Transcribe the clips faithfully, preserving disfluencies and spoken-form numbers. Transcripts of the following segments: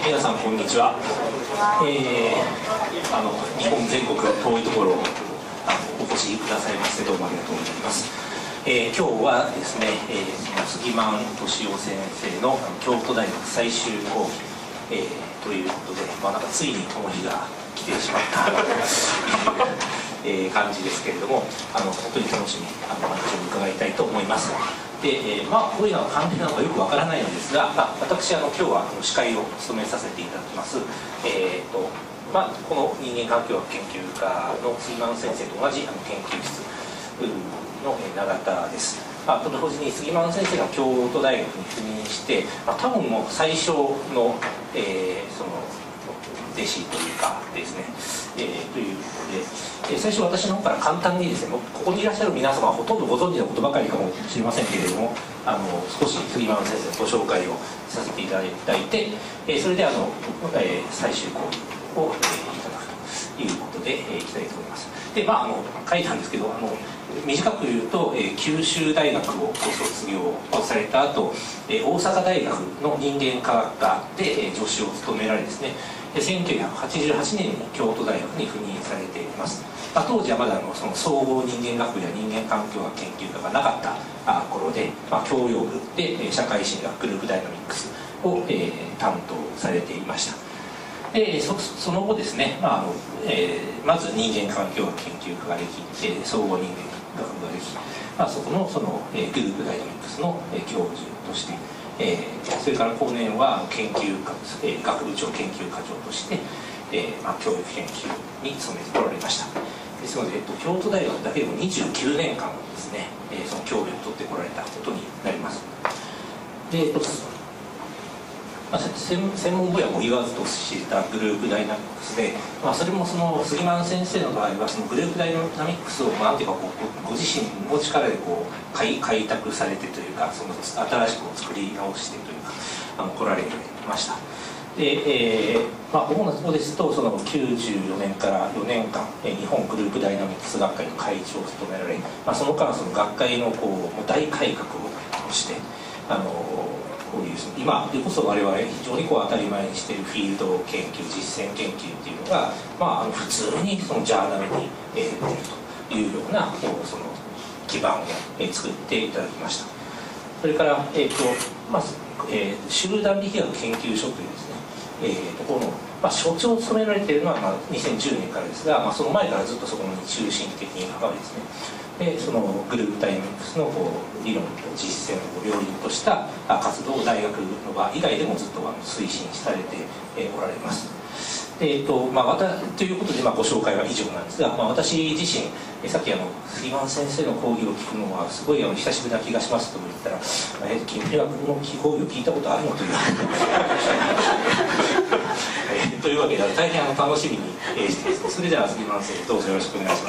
皆さんこんにちは。えー、あの日本全国遠いところお越しくださいましてどうもありがとうございます。えー、今日はですね、えー、その杉満俊夫先生の京都大学最終講義、えー、ということで、まあ、なんかついにこの日が来てしまったという、えー、感じですけれども、あの本当に楽しみにあの話を伺いたいと思います。で、えー、まあこういうのは関係なのかよくわからないのですが、まあ、私あの今日はあの司会を務めさせていただきます、えーとまあ、この人間環境学研究科の杉満先生と同じあの研究室の永田です。まあ、と同時に杉満先生が京都大学に赴任して、まあ、多分もう最初の、えー、その弟子というかですね、えー、ということで、えー、最初私の方から簡単にですね、もうここにいらっしゃる皆様はほとんどご存知のことばかりかもしれませんけれども、あの少し杉満先生のご紹介をさせていただいて、えー、それであの、えー、最終講義を、えー、いただくということで、えー、いきたいと思います。で、まあ、あの書いたんですけど、あの短く言うと、えー、九州大学を卒業された後、えー、大阪大学の人間科学科で、えー、助手を務められですね、せんきゅうひゃくはちじゅうはちねんに京都大学に赴任されています。まあ、当時はまだあのその総合人間学部や人間環境学研究科がなかったあ頃で、まあ、教養部で社会心理学グループダイナミックスを、えー、担当されていました。で そ, その後ですね、まああのえー、まず人間環境学研究科ができ、えー、総合人間学部ができ、まあ、そこのその、えー、グループダイナミックスの、えー、教授として、えー、それから後年は研究科、えー、学部長研究課長として、えーまあ、教育研究に勤めてこられました。ですので、えっと、京都大学だけでもにじゅうきゅうねんかんですね、えー、その教鞭を取ってこられたことになります。で、えっとまあ、専, 専門分野も言わずと知ったグループダイナミックスで、まあ、それもその杉満先生の場合はそのグループダイナミックスをなんていうかこうご自身の力でこう 開, 開拓されてというか、その新しく作り直してというかあの来られました。で、えーまあ、主なところですとそのきゅうじゅうよねんからよねんかん、えー、日本グループダイナミックス学会の会長を務められ、まあ、その間その学会のこう大改革をして、あのこういう今でこそ我々非常にこう当たり前にしているフィールド研究実践研究っていうのが、まあ、あの普通にそのジャーナルに、えー、出るというようなこうその基盤を、えー、作っていただきました。それから、えーとまあえー、集団力学研究所というですね、えー、ところの、まあ、所長を務められているのは、まあ、にせんじゅうねんからですが、まあ、その前からずっとそこに中心的に関わりですね、でそのグループダイナミックスのこう理論と実践を両輪とした活動を大学の場以外でもずっと推進されておられます。でえっとまあ、ということで、まあ、ご紹介は以上なんですが、まあ、私自身さっきあの杉満先生の講義を聞くのはすごいあの久しぶりな気がしますと言ったら「え君はこの講義を聞いたことあるの?」というえというわけで大変あの楽しみにしています。それでは杉満先生どうぞよろしくお願いします。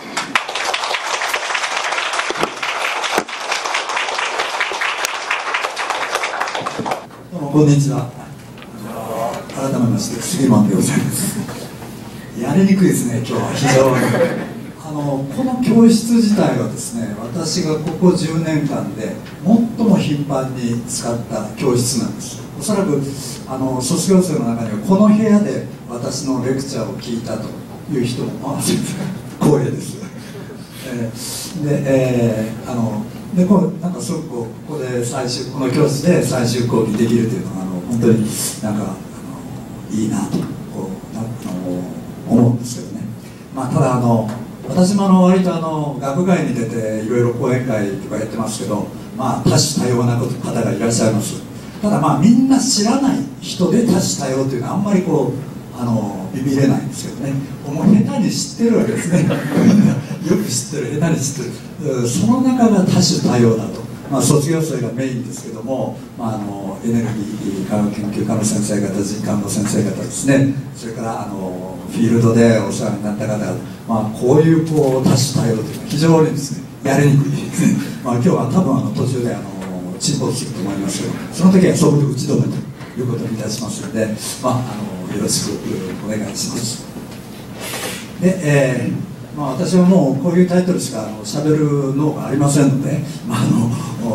こんにちは。改めまして杉満でございます。やりにくいですね、今日は非常に。あのこの教室自体はですね、私がここじゅうねんかんで最も頻繁に使った教室なんです。おそらくあの卒業生の中にはこの部屋で私のレクチャーを聞いたという人もまあ光栄です。えー、で、えー、あのでこうなんかすごくここで最終この教室で最終講義できるというのはあの本当になんかあのいいなとこうなあの思うんですけどね。まあただあの私もあの割とあの学外に出ていろいろ講演会とかやってますけど、まあ多種多様な方がいらっしゃいます。ただまあみんな知らない人で多種多様というのはあんまりこうあのビビれないんですけどね。もう下手に知ってるわけですね。よく知ってる、下手に知ってる。その中が多種多様だと。まあ、卒業生がメインですけども、まあ、あのエネルギー科学研究科の先生方、人科の先生方ですね、それからあのフィールドでお世話になった方々、まあ、こういうこう多種多様というのは非常にですね、やりにくいですね。まあ、今日は多分あの途中であの沈没すると思いますけど、その時はそこで打ち止めということにいたしますので、まあ、あのよろしくお願いします。で、えーまあ、私はもうこういうタイトルしかしゃべる脳がありませんので、まあ、あの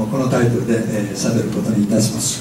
このタイトルで喋、えー、ることにいたします。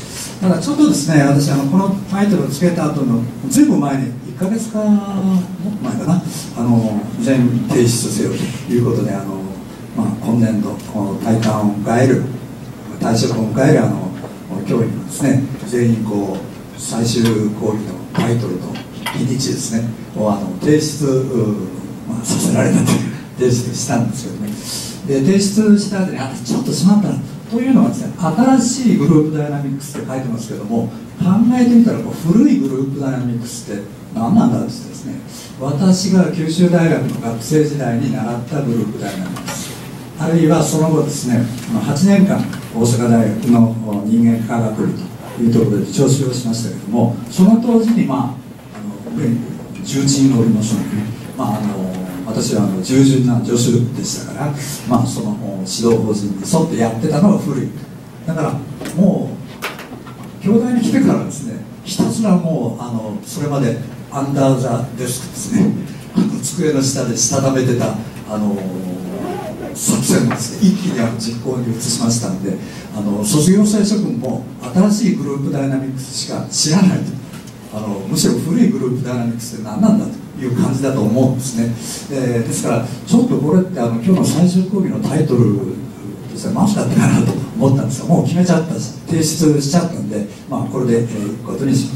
ただちょっとですね、私あのこのタイトルをつけた後のずいぶん前にいっかげつかも前かな、あの全提出せよということで、あの、まあ、今年度この退官を迎える退職を迎えるあの教員のですね、全員こう最終講義のタイトルと日にちですねをあの提出、まあ、させられたという提出したんですけどね。で提出した後にあちょっとしまったなというのはですね、新しいグループダイナミックスって書いてますけども、考えてみたらこう古いグループダイナミックスって何なんだってですね、私が九州大学の学生時代に習ったグループダイナミックス、あるいはその後ですね、はちねんかん大阪大学の人間科学部というところで助手をしましたけれども、その当時にまああの上に重鎮がおりますので、ね、まああの私はあの従順な助手でしたから、まあ、その指導法人に沿ってやってたのが古い。だからもう京大に来てからですね、ひたすらもうあのそれまでアンダーザデスクですね、あの机の下でしたためてたあの作戦をですね、一気にあの実行に移しましたので、あの卒業生諸君も新しいグループダイナミックスしか知らないと、あのむしろ古いグループダイナミックスって何なんだという感じだと思うんですね。えー、ですからちょっとこれってあの今日の最終講義のタイトルとしてまずかったかなと思ったんですが、もう決めちゃったし提出しちゃったんで、まあ、これで、えー、いくことにします。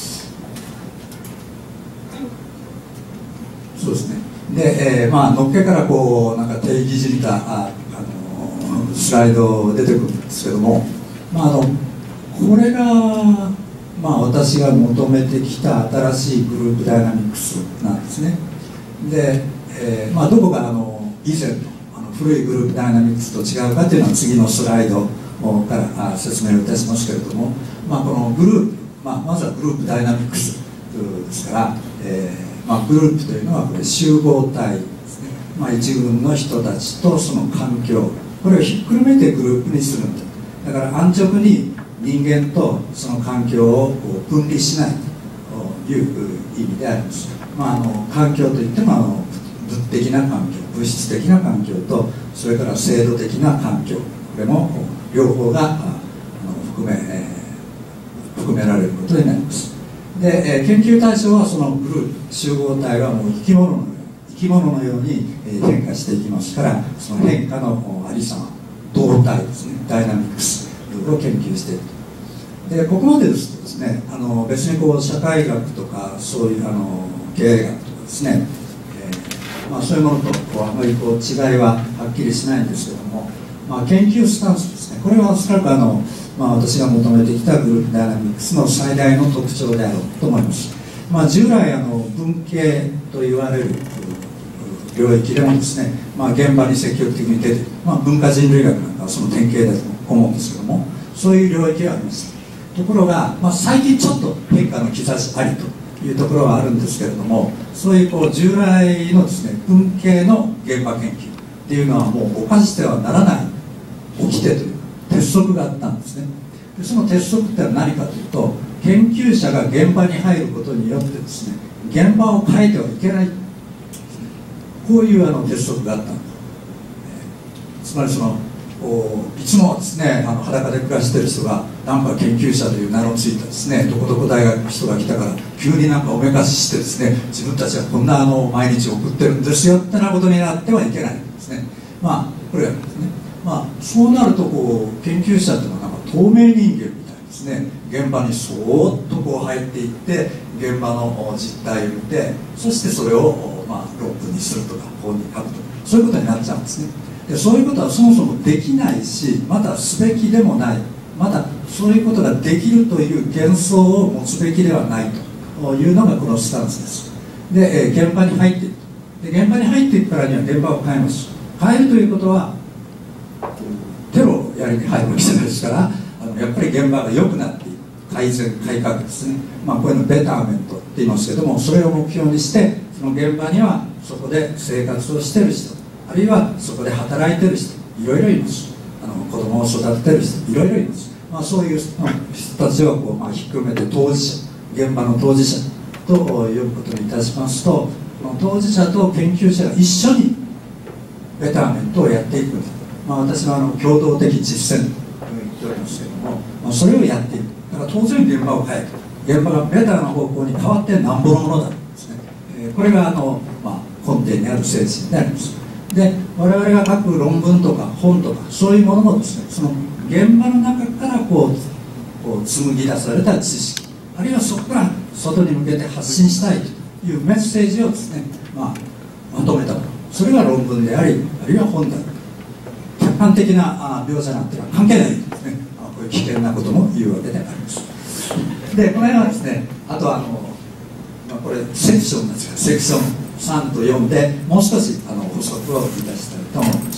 そうですね。で、えー、まあのっけからこうなんか定義じみたあ、あのスライド出てくるんですけども、まあ、あのこれがまあ、私が求めてきた新しいグループダイナミックスなんですね。で、えーまあ、どこがあの以前のあの古いグループダイナミックスと違うかというのは次のスライドから説明をいたしますけれども、まあ、このグループ、まあ、まずはグループダイナミックスですから、えーまあ、グループというのはこれ集合体ですね、まあ、一群の人たちとその環境、これをひっくるめてグループにするんだ。だから安直に人間とその環境を分離しないという意味であります。まあ、あの環境といってもあの物的な環境、物質的な環境とそれから制度的な環境、これも両方があの含め、えー、含められることになります。で、えー、研究対象はそのグループ集合体はもう生き物のように生き物のように変化していきますから、その変化のありさま、動態ですね、ダイナミックスを研究していると。でここまでですとですね、あの別にこう社会学とかそういうあの経営学とかですね、えーまあ、そういうものとこうあまりこう違いははっきりしないんですけども、まあ、研究スタンスですね、これはおそらくあの、まあ、私が求めてきたグループダイナミックスの最大の特徴であろうと思います。まあ、従来あの文系と言われる領域でもですね、まあ、現場に積極的に出ている、まあ、文化人類学なんかはその典型だと思うんですけども、そういう領域があります。ところが、まあ、最近ちょっと変化の兆しありというところはあるんですけれども、そういうこう従来のですね文系の現場研究っていうのはもう犯してはならない掟という鉄則があったんですね。でその鉄則ってのは何かというと、研究者が現場に入ることによってですね現場を変えてはいけない、こういうあの鉄則があったんです。つまりそのいつもですねあの裸で暮らしてる人がなんか研究者という名のついたですねどこどこ大学の人が来たから急になんかおめかししてですね自分たちはこんなあの毎日送ってるんですよってなことになってはいけないんですね。まあこれがですね、まあそうなるとこう研究者というのはなんか透明人間みたいですね、現場にそーっとこう入っていって現場の実態を見て、そしてそれをまあ論文にするとか本に書くとか、そういうことになっちゃうんですね。でそういうことはそもそもできないし、まだすべきでもない、まだそういうことができるという幻想を持つべきではないというのがこのスタンスです。で、えー、現場に入っていくで現場に入っていくからには現場を変えます。変えるということはテロをやりに入るわけじゃないですから、あのやっぱり現場が良くなっていく、改善改革ですね、まあ、こういうのベターメントって言いますけども、それを目標にしてその現場にはそこで生活をしている人、あるいはそこで働いてる人いろいろいます。あの子供を育ててる人いろいろいます。まあ、そういう人たちをこう、まあ、ひっくるめて当事者、現場の当事者と呼ぶことにいたしますと、この当事者と研究者が一緒にベターメントをやっていくんだまあ、私はあの共同的実践と言っておりますけれども、まあ、それをやっていく。だから当然現場を変える、現場がベターな方向に変わってなんぼのものだとですね、えー、これがあの、まあ、根底にある精神であります。で、我々が書く論文とか本とかそういうものもですね、その現場の中からこう、こう紡ぎ出された知識、あるいはそこから外に向けて発信したいというメッセージをですね、まあ、まとめたもの、それが論文であり、あるいは本である。客観的な描写なんていうのは関係ないんですね。こういう危険なことも言うわけであります。で、この辺はですね、あとはあの、まあ、これセクションなんですが、セクションさんとよんでもう少しあの補足をいたしたいと思います。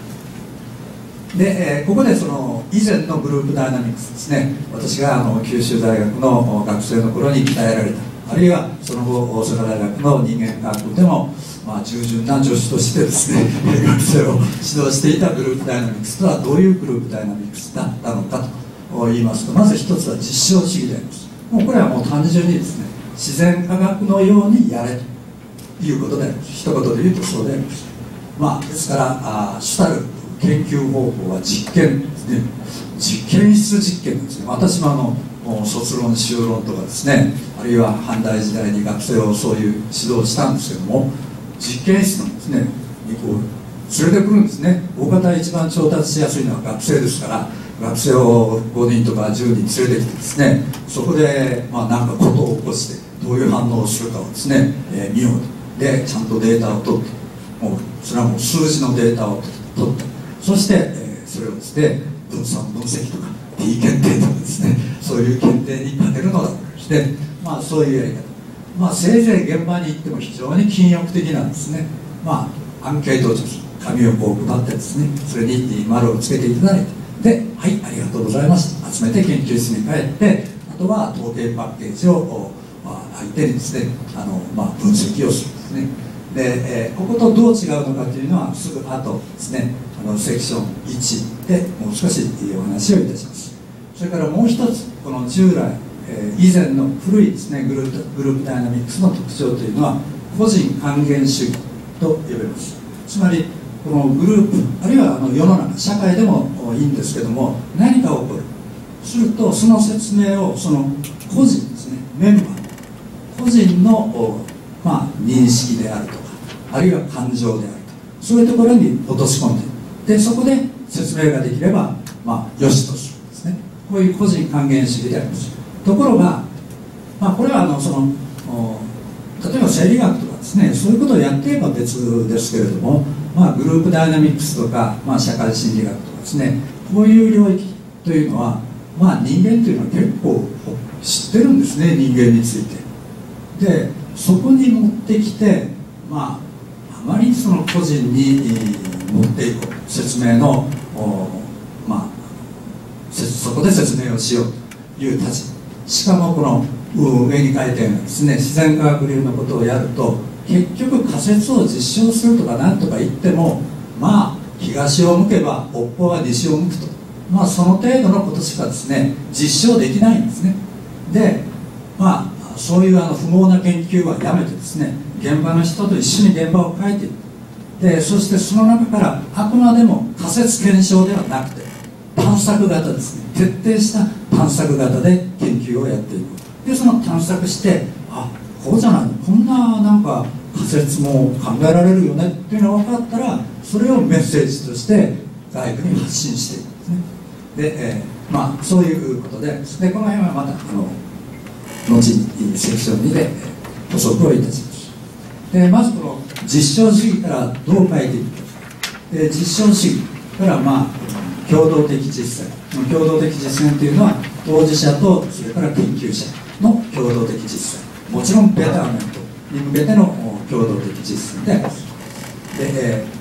で、えー、ここでその以前のグループダイナミクスですね、私があの九州大学の学生の頃に鍛えられた、あるいはその後大阪大学の人間科学部でも、まあ、従順な助手としてですね学生を指導していたグループダイナミクスとはどういうグループダイナミクスだったのかと言いますと、まず一つは実証主義であります。もうこれはもう単純にですね、自然科学のようにやれということであります。一言で言うとそうであります。まあ、ですからあ主たる研究方法は実験ですね。実験室実験ですね。私もあの卒論修論とかですね、あるいは阪大時代に学生をそういう指導をしたんですけども、実験室なんですねにこう連れてくるんですね。大方一番調達しやすいのは学生ですから、学生をごにんとかじゅうにん連れてきてですね、そこでまあ何かことを起こしてどういう反応をするかをですね、えー、見ようと。でちゃんとデータを取って、もうそれはもう数字のデータを取って、そして、えー、それをですね分散分析とか T 検定とかですね、そういう検定に勝てるのだとして、まあそういうやり方、まあせいぜい現場に行っても非常に禁欲的なんですね。まあアンケートを紙をこう配ってですね、それに丸をつけていただいて、で、はい、ありがとうございました、集めて研究室に帰って、あとは統計パッケージを、まあ、相手にですね、あの、まあ、分析をするんですね。で、えー、こことどう違うのかというのはすぐ後ですね、あのセクションいちでもう少しお話をいたします。それからもう一つ、この従来、えー、以前の古いですねグループ、グループダイナミックスの特徴というのは個人還元主義と呼べます。つまりこのグループ、あるいはあの世の中社会でもいいんですけども、何か起こるするとその説明をその個人ですね、メンバー個人の、まあ、認識であるとか、あるいは感情であると、そういうところに落とし込んでいる。でそこで説明ができれば、まあ、よしとするんですね。こういう個人還元主義であります。ところが、まあ、これはあのその例えば生理学とかですね、そういうことをやっていれば別ですけれども、まあ、グループダイナミクスとか、まあ、社会心理学とかですね、こういう領域というのは、まあ、人間というのは結構知ってるんですね、人間について。でそこに持ってきて、まあ、あまりその個人に持っていく説明の、まあ、そこで説明をしようという立場。しかもこの上に書いたようなですね、自然科学流のことをやると、結局仮説を実証するとか何とか言っても、まあ東を向けば北方は西を向くと、まあその程度のことしかですね実証できないんですね。でまあそういうあの不毛な研究はやめてですね、現場の人と一緒に現場を変えていく。でそしてその中からあくまでも仮説検証ではなくて探索型ですね、徹底した探索型で研究をやっていく。でその探索して、あ、こうじゃない、こんななんか仮説も考えられるよねっていうのが分かったら、それをメッセージとして外部に発信していくんですね。で、えー、まあそういうことで、でこの辺はまたあの後にセクションにで補足をいたします。でまずこの実証主義からどう変えていくか。で実証主義からまあ共同的実践、共同的実践というのは当事者とそれから研究者の共同的実践、もちろんベターメントに向けての共同的実践であります。で、え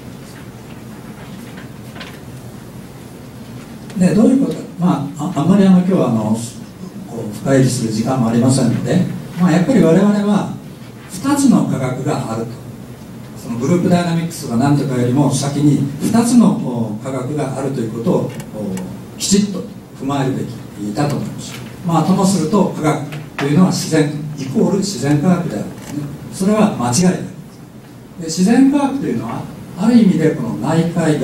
ー、でどういうことか、まあ、あ, あんまりあの今日はあのこう深入りする時間もありませんので、まあ、やっぱり我々はふたつの科学があると。そのグループダイナミクスとか何とかよりも先にふたつの科学があるということをきちっと踏まえるべきだと思います。まあともすると科学というのは自然イコール自然科学であるんですね。それは間違いない。で自然科学というのはある意味でこの内界外界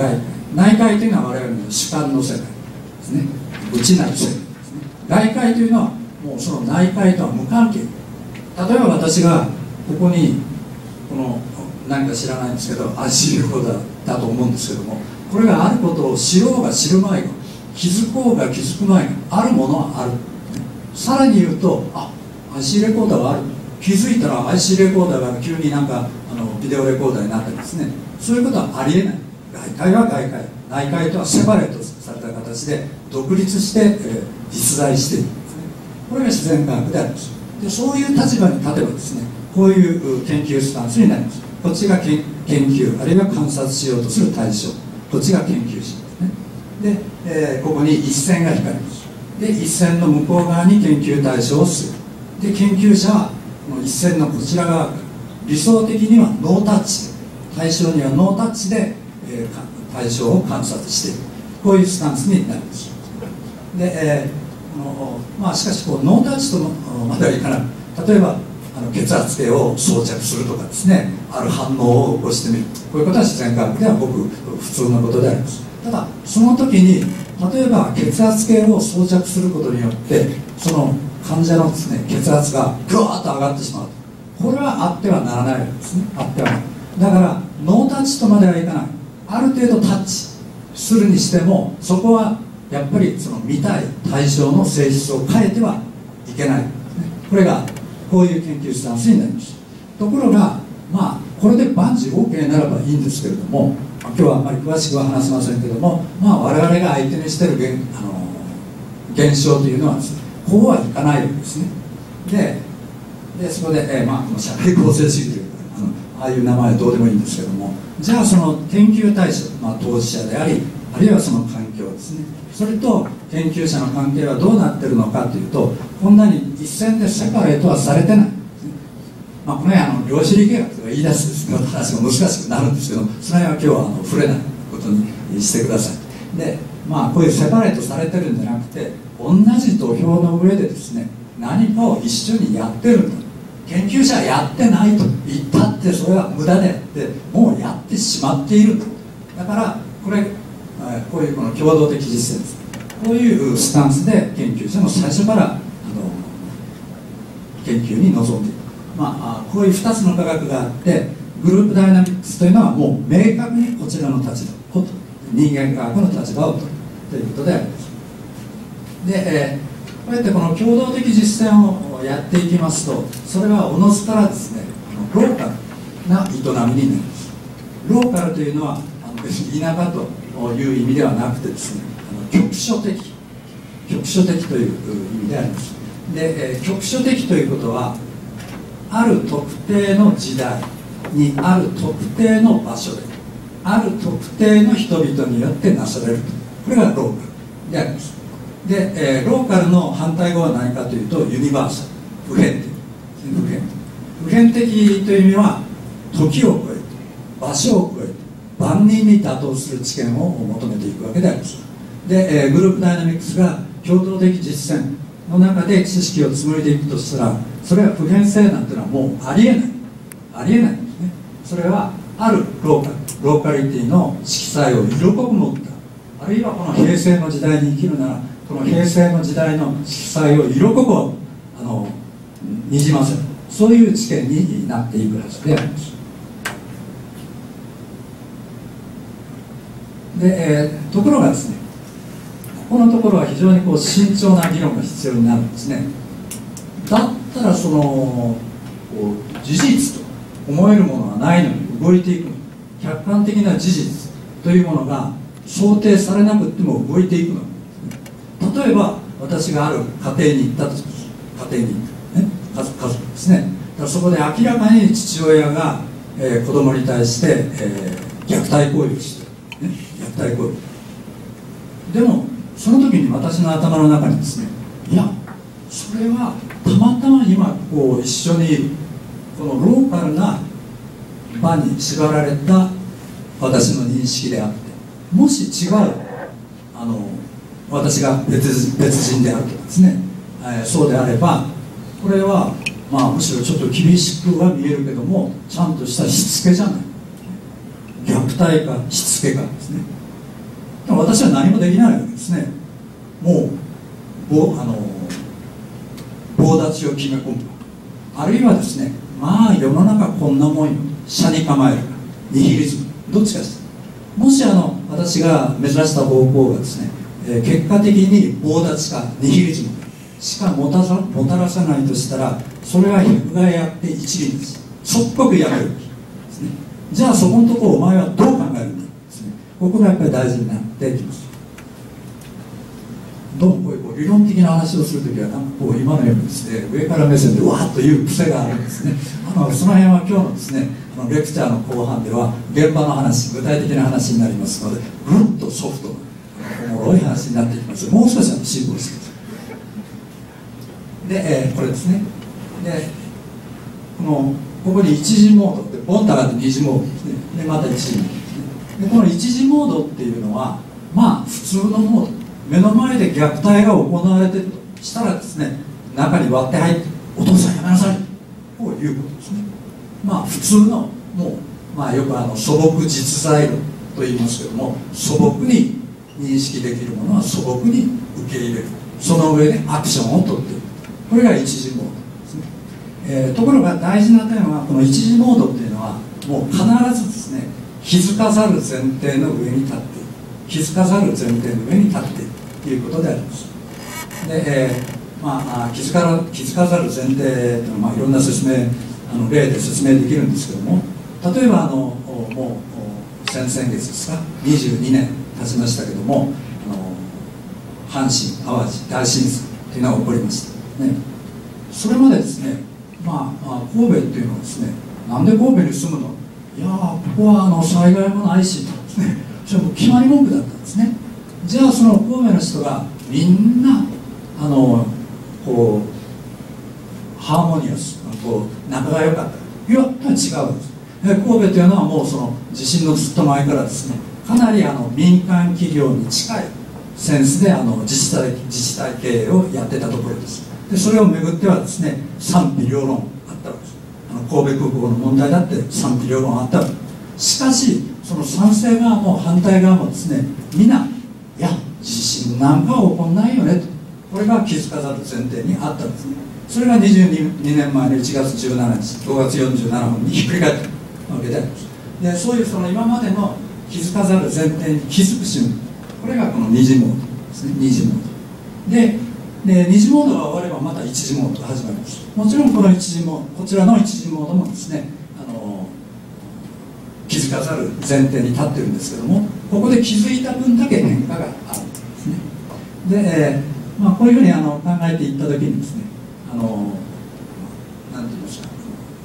内界というのは我々の主観の世界ですね、内なる世界ですね。外界というのはもうその内界とは無関係。例えば私がここにこの何か知らないんですけど アイシー レコーダーだと思うんですけども、これがあることを知ろうが知る前が、気づこうが気づく前が、あるものはある。さらに言うと、あ、アイシー レコーダーがある、気づいたら アイシー レコーダーが急になんかあのビデオレコーダーになったりですね、そういうことはありえない。外界は外界、内界とはセパレートされた形で独立して、えー、実在しているんですね。これが自然科学であります。でそういう立場に立てばですね、こういう研究スタンスになります。こっちが研究あるいは観察しようとする対象、こっちが研究者ですね。で、えー、ここに一線が光ります。で一線の向こう側に研究対象をする。で研究者はこの一線のこちら側から理想的にはノータッチで、対象にはノータッチで、えー、対象を観察している、こういうスタンスになります。で、えーのまあ、しかしこうノータッチとまではいかない。例えばあの血圧計を装着するとかですね、ある反応を起こしてみる、こういうことは自然科学ではごく普通のことであります。ただその時に例えば血圧計を装着することによってその患者のですね血圧がぐわーっと上がってしまう、これはあってはならないわけですね。あってはならない。だからノータッチとまではいかない。ある程度タッチするにしても、そこはやっぱりその見たい対象の性質を変えてはいけない、ね、これがこういう研究スタンスになります。ところがまあこれで万事 オーケー ならばいいんですけれども、今日はあまり詳しくは話せませんけども、まあ、我々が相手にしている現、あの現象というのはですね、こうはいかないわけですね。ででそこで、えーまあ、この社会構成主義というあのああいう名前はどうでもいいんですけども、じゃあその研究対象、まあ、当事者であり、あるいはその環境ですね、それと研究者の関係はどうなっているのかというと、こんなに一線でセパレートはされてない。まあ、この辺あの量子力学とか言い出すですね、話が難しくなるんですけど、その辺は今日はあの触れないことにしてください。で、まあ、こういうセパレートされてるんじゃなくて、同じ土俵の上でですね、何かを一緒にやってるんだ。研究者はやってないと言ったってそれは無駄であって、もうやってしまっているんだ。だからこれこういうこの共同的実践です。こういうスタンスで研究者も最初からあの研究に臨んでいる。まあ、こういうふたつの科学があって、グループダイナミックスというのはもう明確にこちらの立場をとる、人間科学の立場を取るということであります。で、えー、こうやってこの共同的実践をやっていきますと、それはおのずからですね、ローカルな営みになります。ローカルというのはあの別に田舎という意味ではなくてですね、あの局所的局所的という意味であります。で、えー、局所的ということは、ある特定の時代にある特定の場所である特定の人々によってなされると、これがローカルであります。で、えー、ローカルの反対語は何かというとユニバーサル、普遍的普遍普遍的という意味は時を超えて場所を超えて万人に妥当する知見を求めていくわけであります。で、えー、グループダイナミクスが共同的実践の中で知識を紡いでいくとしたら、それは普遍性なんていうのはもうありえないありえないんですね。それはあるローカルローカリティの色彩を色濃く持った、あるいはこの平成の時代に生きるならこの平成の時代の色彩を色濃くあのにじませる、そういう知見になっていくはずであります。で、えー、ところがですね、ここのところは非常にこう慎重な議論が必要になるんですね。だったらそのこう事実と思えるものはないのに動いていくの、客観的な事実というものが想定されなくても動いていくの。例えば私がある家庭に行ったとします。家庭に行った、ね、家族家族ですね。だからそこで明らかに父親が、えー、子供に対して、えー、虐待行為をして、ね、虐待行為でもその時に私の頭の中にですね、いやそれはたまたま今こう一緒にいるこのローカルな場に縛られた私の認識であって、もし違うあの私が 別, 別人であるとかですね、えー、そうであればこれはまあむしろちょっと厳しくは見えるけども、ちゃんとしたしつけじゃない、虐待かしつけかですね。 でも私は何もできないわけですね。もうぼあの棒立ちを決め込む、あるいはですね、まあ世の中こんなもんよ、斜に構えるかニヒリズム、どっちかです。もしあの私が目指した方向がですね、えー、結果的に棒立ちかニヒリズムしかもたさもたらさないとしたら、それは百害あって一理です。即刻やめるですね。じゃあそこのところお前はどう考えるんだですね。ここがやっぱり大事になってきます。どうもこういうこう理論的な話をするときはなんかこう今のようにですね、上から目線でわーっと言う癖があるんですね。あのその辺は今日のですね、あのレクチャーの後半では現場の話、具体的な話になりますので、ぐっとソフトなおもろい話になっていきます。もう少しは辛抱してください。で、えー、これですね。で、このここに一次モードってボンと上がって二次モードですね。でまた一次モードですね。でこの一次モードっていうのはまあ普通のモード。目の前で虐待が行われているとしたらですね、中に割って入ってお父さんやめなさいこういうことですね。まあ普通のもう、まあ、よくあの素朴実在論と言いますけども、素朴に認識できるものは素朴に受け入れる、その上でアクションを取っている、これが一次モードですね。えー、ところが大事な点はこの一次モードっていうのはもう必ずですね、気づかざる前提の上に立っている、気づかざる前提の上に立っているということであります。で、えーまあ、気づか気づかざる前提というのは、まあ、いろんな説明あの例で説明できるんですけども、例えばあのもう先々月ですか、にじゅうにねん経ちましたけども、あの阪神・淡路大震災というのが起こりました、ね、それまでですね、まあ、神戸っていうのはですね、なんで神戸に住むの、いやーここはあの災害もないしですね、それも決まり文句だったんですね。じゃあその神戸の人がみんなあのこうハーモニアス、こう仲が良かった、いや違うんです。神戸というのはもうその地震のずっと前からですね、かなりあの民間企業に近いセンスであの自治体自治体経営をやってたところです。でそれをめぐってはですね、賛否両論あったわけです。あの神戸空港の問題だって賛否両論あったわけです。しかしその賛成側も反対側もですね、みんないや地震なんかは起こんないよねと、これが気づかざる前提にあったんですね。それがにじゅうにねんまえのいちがつじゅうしちにちごがつよんじゅうななふんにひっくり返ったわけであります。でそういうその今までの気づかざる前提に気づく瞬間、これがこの二次モードですね。二次モードでで二次モードが終わればまた一次モードが始まります。もちろんこの一次モード、こちらの一次モードもですね、あの気づかざる前提に立ってるんですけども、ここで気づいた分だけ変化があるんですね。で、えーまあ、こういうふうにあの考えていったときにですね、あのなんて言いますか、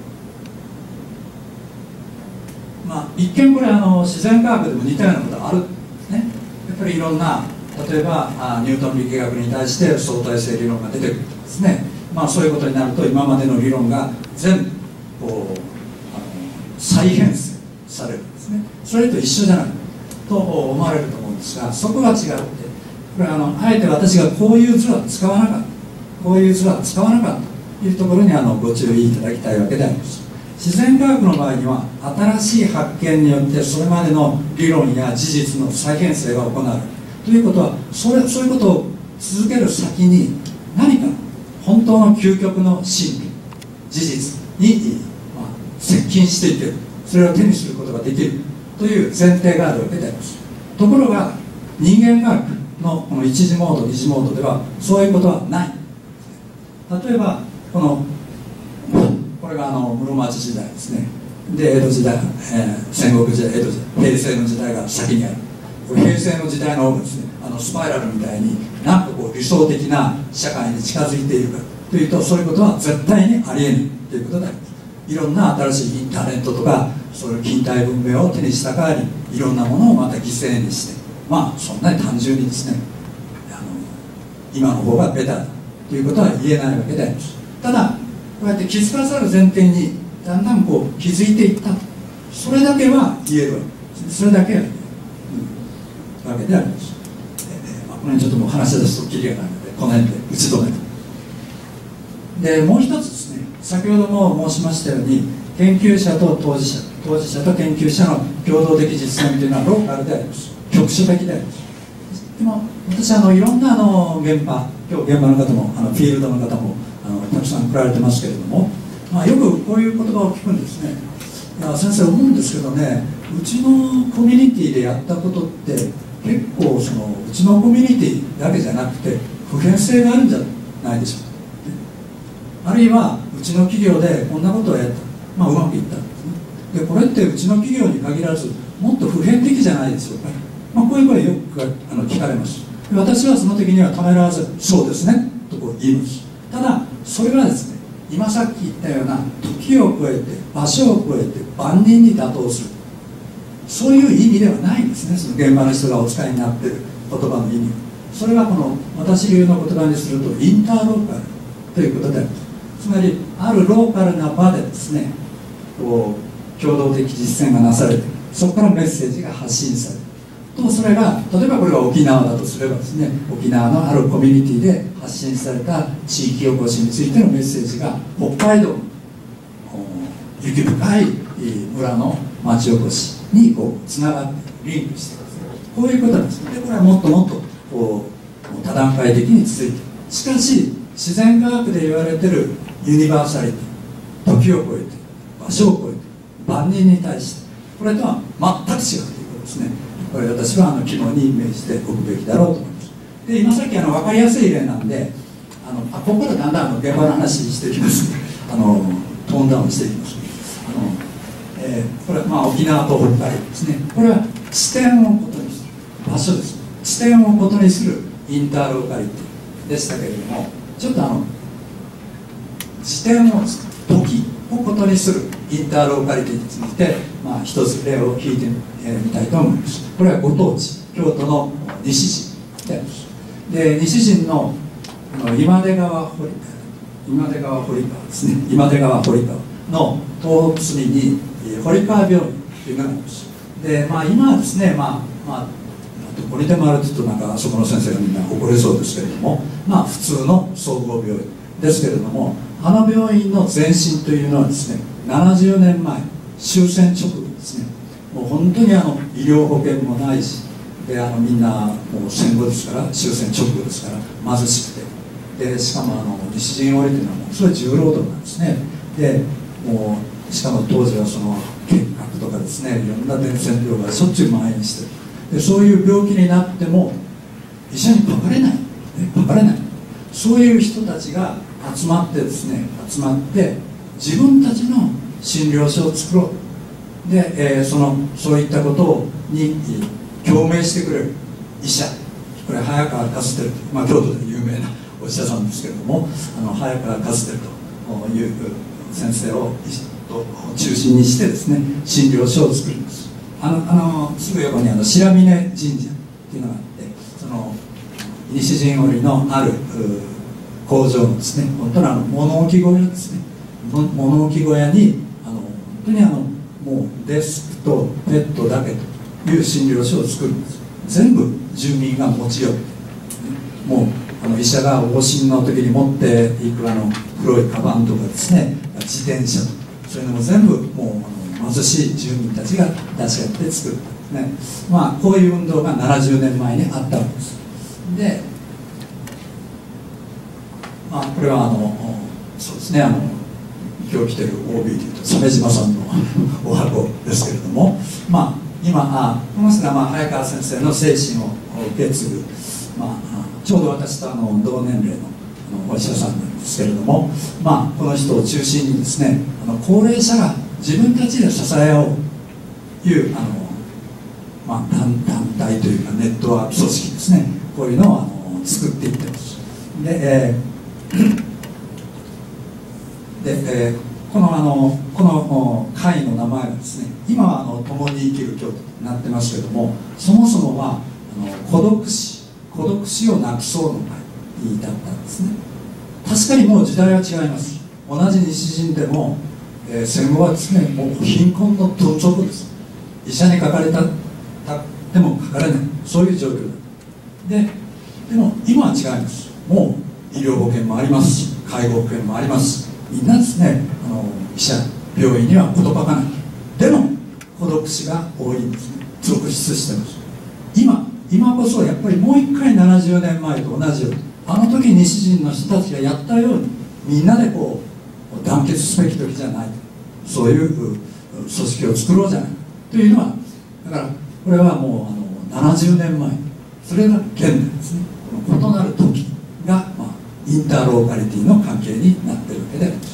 まあ、一見これあの自然科学でも似たようなことがあるんですね。やっぱりいろんな、例えばあニュートン力学に対して相対性理論が出てくるとかですね、まあ、そういうことになると今までの理論が全部こうあの再編成されるんですね。それと一緒じゃないと思われると思うんですが、そこが違って、これあのあえて私がこういう図は使わなかった、こういう図は使わなかったというところにあのご注意いただきたいわけであります。自然科学の場合には新しい発見によってそれまでの理論や事実の再編成が行われるということは、それそういうことを続ける先に何か本当の究極の真理、事実に、まあ、接近していける、それを手にすることができるという前提があるわけであります。ところが人間科学のこの一次モード二次モードではそういうことはない。例えばこのこれがあの室町時代ですね。で江戸時代、えー、戦国時代、江戸時代、平成の時代が先にある。これ平成の時代の方がですね、あのスパイラルみたいになんかこう理想的な社会に近づいているかというと、そういうことは絶対にありえないということであります。いろんな新しいインターネットとかそういう近代文明を手にした代わりにいろんなものをまた犠牲にして、まあそんなに単純にですね、あの今の方がベタだということは言えないわけであります。ただこうやって気づかざる前提にだんだんこう気づいていった、それだけは言えるわけです。それだけは言える、うん、わけであります。えーまあ、この辺ちょっともう話し出すとキリがないのでこの辺で打ち止めて、でもう一つですね、先ほども申しましたように研究者と当事者当事者と研究者の共同的実践というのはローカルであります。局所的であります。 でも私あのいろんなあの現場、今日現場の方もあのフィールドの方もあのたくさん来られてますけれども、まあ、よくこういう言葉を聞くんですね。いや先生思うんですけどね、うちのコミュニティでやったことって結構そのうちのコミュニティだけじゃなくて普遍性があるんじゃないでしょうか。あるいはうちの企業でこんなことをやった、まあ、うまくいったんですね。でこれってうちの企業に限らずもっと普遍的じゃないでしょうか、まあ、こういう声よくあの聞かれます。で私はその時にはためらわずそうですねとこう言います。ただそれはですね、今さっき言ったような時を超えて場所を超えて万人に妥当する、そういう意味ではないんですね。その現場の人がお使いになっている言葉の意味、それはこの私流の言葉にするとインターローカルということである。つまりあるローカルな場でですね、こう共同的実践がなされて、そこからメッセージが発信されると、それが例えばこれが沖縄だとすればですね、沖縄のあるコミュニティで発信された地域おこしについてのメッセージが北海道の雪深い村の町おこしにこうつながってリンクしています。こういうことなんです。でこれはもっともっとこう多段階的に続いている。しかし自然科学で言われているユニバーサリティ、時を超えて場所を超えて万人に対して、これとは全く違うということですね。これ私はあの肝に銘じておくべきだろうと思います。で今さっきあの分かりやすい例なんで、あのあここからだんだんあの現場の話していきます。あのトーンダウンしていきます。あの、えー、これはまあ沖縄と北海道ですね。これは地点をことにする場所です。地点をことにするインターローカリティでしたけれども、ちょっとあの地点を時をことにするインターローカリティについて、まあ、一つ例を引いてみたいと思います。これはご当地、京都の西陣であります。で西陣の今出川堀川、今出川堀川ですね、今出川堀川の東北隅に堀川病院というのがあります。で、まあ、今はですね、まあまあ、どこにでもあるというとなんかあそこの先生がみんな怒れそうですけれども、まあ普通の総合病院ですけれども、あの病院の前身というのはですね、ななじゅうねんまえ終戦直後ですね、もう本当にあの医療保険もないし、であのみんなもう戦後ですから、終戦直後ですから貧しくて、でしかもあの西陣織というのはもうそれ重労働なんですね。でもうしかも当時はその結核とかですね、いろんな伝染病がしょっちゅう蔓延してる。でそういう病気になっても医者にかかれない、かかれない、そういう人たちが集まってですね、集まって自分たちの診療所を作ろう。で、えー、そのそういったことに共鳴してくれる医者、これ早川和輝、まあ、京都で有名なお医者さんですけれども、あの早川和輝という先生を中心にしてですね、診療所を作ります。あのあのすぐ横にあの白峰神社っていうのがあって、その西陣織のある工場のですね、本当にあの物置小屋ですね、物置小屋にあの本当にあのもうデスクとベッドだけという診療所を作るんです。全部住民が持ち寄って、もうあの医者が往診の時に持っていくあの黒いカバンとかですね、自転車とか、そういうのも全部もうあの貧しい住民たちが出し合って作ったんですね。まあこういう運動がななじゅうねんまえにあったわけです。で、まあこれはあのそうですね、あの今日来てる オービー というと鮫島さんのお箱ですけれども、まあ今あこの人がまあ早川先生の精神を受け継ぐ、まあ、ちょうど私とあの同年齢のお医者さんなんですけれども、まあ、この人を中心にですね、あの高齢者が自分たちで支え合おうというあの、まあ、団, 団体というかネットワーク組織ですね、こういうのをあの作っていってます。で、えーでえーこのあのこの会の名前はですね、今はあの共に生きる京都となってますけれども、そもそもはあの孤独死孤独死をなくそうの会に至ったんですね。確かにもう時代は違います。同じ西陣でも、えー、戦後はですね、もう貧困のどん底です。医者にかかれたでもかかれない、そういう状況で、でも今は違います。もう医療保険もありますし、介護保険もあります。みんなですね、あの医者病院には事欠かない。でも孤独死が多いんですね。続出してます。今今こそやっぱりもう一回ななじゅうねんまえと同じように、あの時西陣の人たちがやったようにみんなでこう団結すべき時じゃない、そういう組織を作ろうじゃないかというのは、だからこれはもうあのななじゅうねんまえ、それが現代ですね。この異なる時が、まあ、インターローカリティの関係になっているわけであります。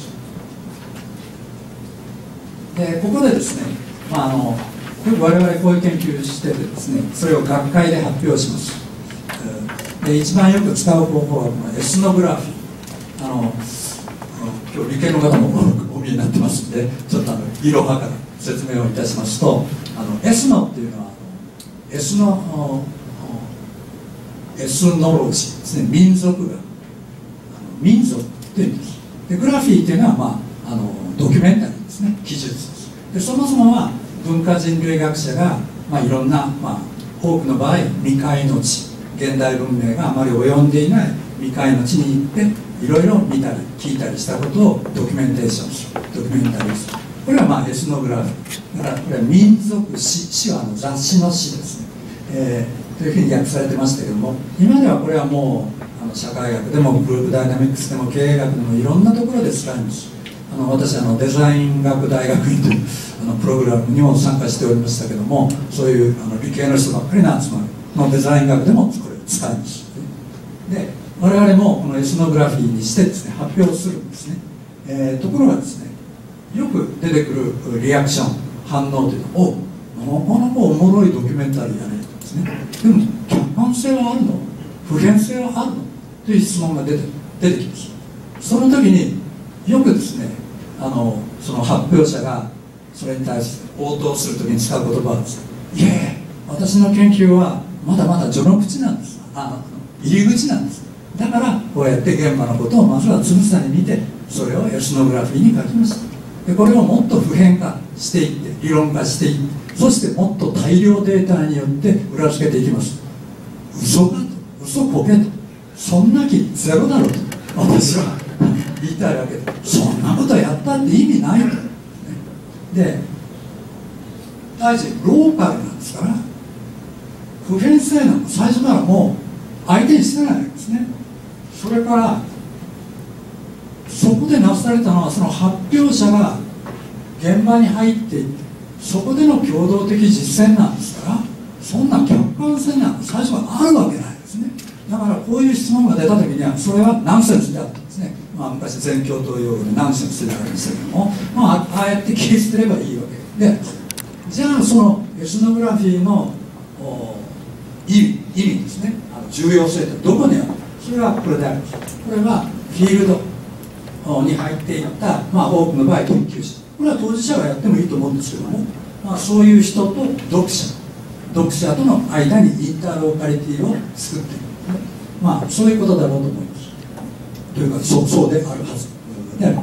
でここでですね、まあ、あの我々こういう研究しててですね、それを学会で発表します。で一番よく使う方法はこのエスノグラフィー。あの今日理系の方もお見えになってますんで、ちょっとあのいろはから説明をいたしますと、あのエスノっていうのはエスノエスノロジーですね、民族学、民族というんです。でグラフィーというのは、まあ、あのドキュメンタリーですね、記述です。でそもそもは文化人類学者が、まあ、いろんな、まあ、多くの場合未開の地、現代文明があまり及んでいない未開の地に行っていろいろ見たり聞いたりしたことをドキュメンテーションする、ドキュメンタリーする。これはまあエスノグラフィーだから、これは民族史、史はあの雑誌の史ですね、えー、というふうに訳されてましたけども、今ではこれはもうあの社会学でもグループダイナミックスでも経営学でもいろんなところで使います。あの私あのデザイン学大学院というあのプログラムにも参加しておりましたけども、そういうあの理系の人ばっかりの集まりのデザイン学でもこれ使います。で我々もこのエスノグラフィーにしてですね発表するんですね、えー、ところがですね、よく出てくるリアクション、反応というのは、おなかなかおもろいドキュメンタリーやねとですね、でも客観性はあるの、普遍性はあるのという質問が出て出てきます。その時によくですね、あのその発表者がそれに対して応答する時に使う言葉はですね、いやいや私の研究はまだまだ序の口なんです、あ入り口なんです、だからこうやって現場のことをまずはつぶさに見て、それをエスノグラフィーに書きました。でこれをもっと普遍化していって理論化していって、そしてもっと大量データによって裏付けていきます。嘘かと、嘘こけと、そんな気ゼロだろうと私は言いたいわけで、そんなことやったって意味ないと。で第一ローカルなんですから、普遍性なんか最初からもう相手にしてないわけですね。それからそこでなされたのは、その発表者が現場に入っていって、そこでの共同的実践なんですから、そんな客観性なんか最初からあるわけないですね。だからこういう質問が出た時には、それはナンセンスであったんですね。まあ、昔全教頭用語でナンセンスでありましたけども、まあ、ああやって切り捨てればいいわけで、じゃあそのエスノグラフィーの意味、意味ですね、あの重要性ってどこにあるのか、それはこれであります。これはフィールドに入っていった、まあ、多くの場合研究者、これは当事者がやってもいいと思うんですけども、まあ、そういう人と読者読者との間にインターローカリティを作っていく、まあ、そういうことだろうと思います。というかそう、そうであるはずであります。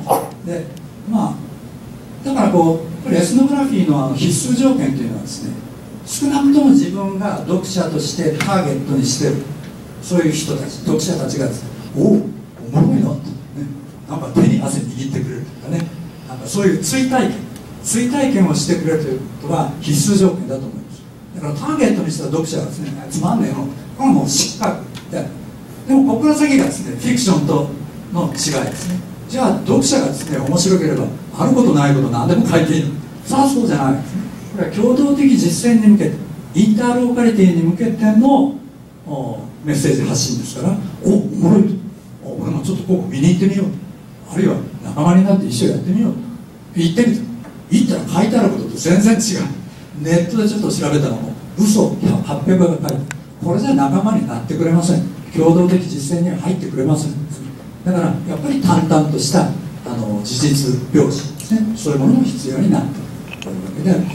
で、まあ、だからこうこれエスノグラフィーのあの必須条件というのはですね、少なくとも自分が読者としてターゲットにしているそういう人たち、読者たちがですね、おお、おもろいなと、ね、なんか手に汗握ってくれるとかね、なんかそういう追体験追体験をしてくれるということが必須条件だと思います。だからターゲットにした読者がですね、つまんねえの、これはもう失格で、でもここから先がですね、フィクションとの違いですね。じゃあ読者がですね、面白ければあることないこと何でも書いていいの、さあそうじゃないですね。これは共同的実践に向けて、インターローカリティに向けてのメッセージ発信ですから、おおもろいと、俺もちょっとここ見に行ってみよう、あるいは仲間になって一緒にやってみようと言ってみて、行ったら書いてあることと全然違う。ネットでちょっと調べたのも嘘はっぴゃくが書いてある。これじゃ仲間になってくれません。共同的実践には入ってくれません。だからやっぱり淡々としたあの事実描写ですね、そういうものも必要になってくるわけであります。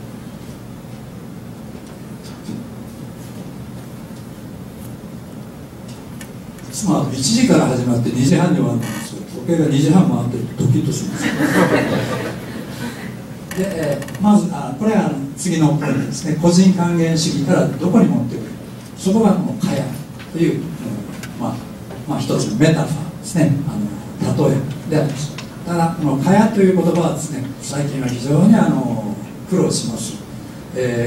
まあ、いちじから始まってにじはんに終わるんですけど、時計がにじはん回ってドキッとしますで、えー、まずあこれはあの次のポイントですね。個人還元主義からどこに持ってくる、そこがこの「かや」という、うんまあまあ、一つのメタファーですね、あの例えであります。ただこの「かや」という言葉はですね、最近は非常にあの苦労します。えー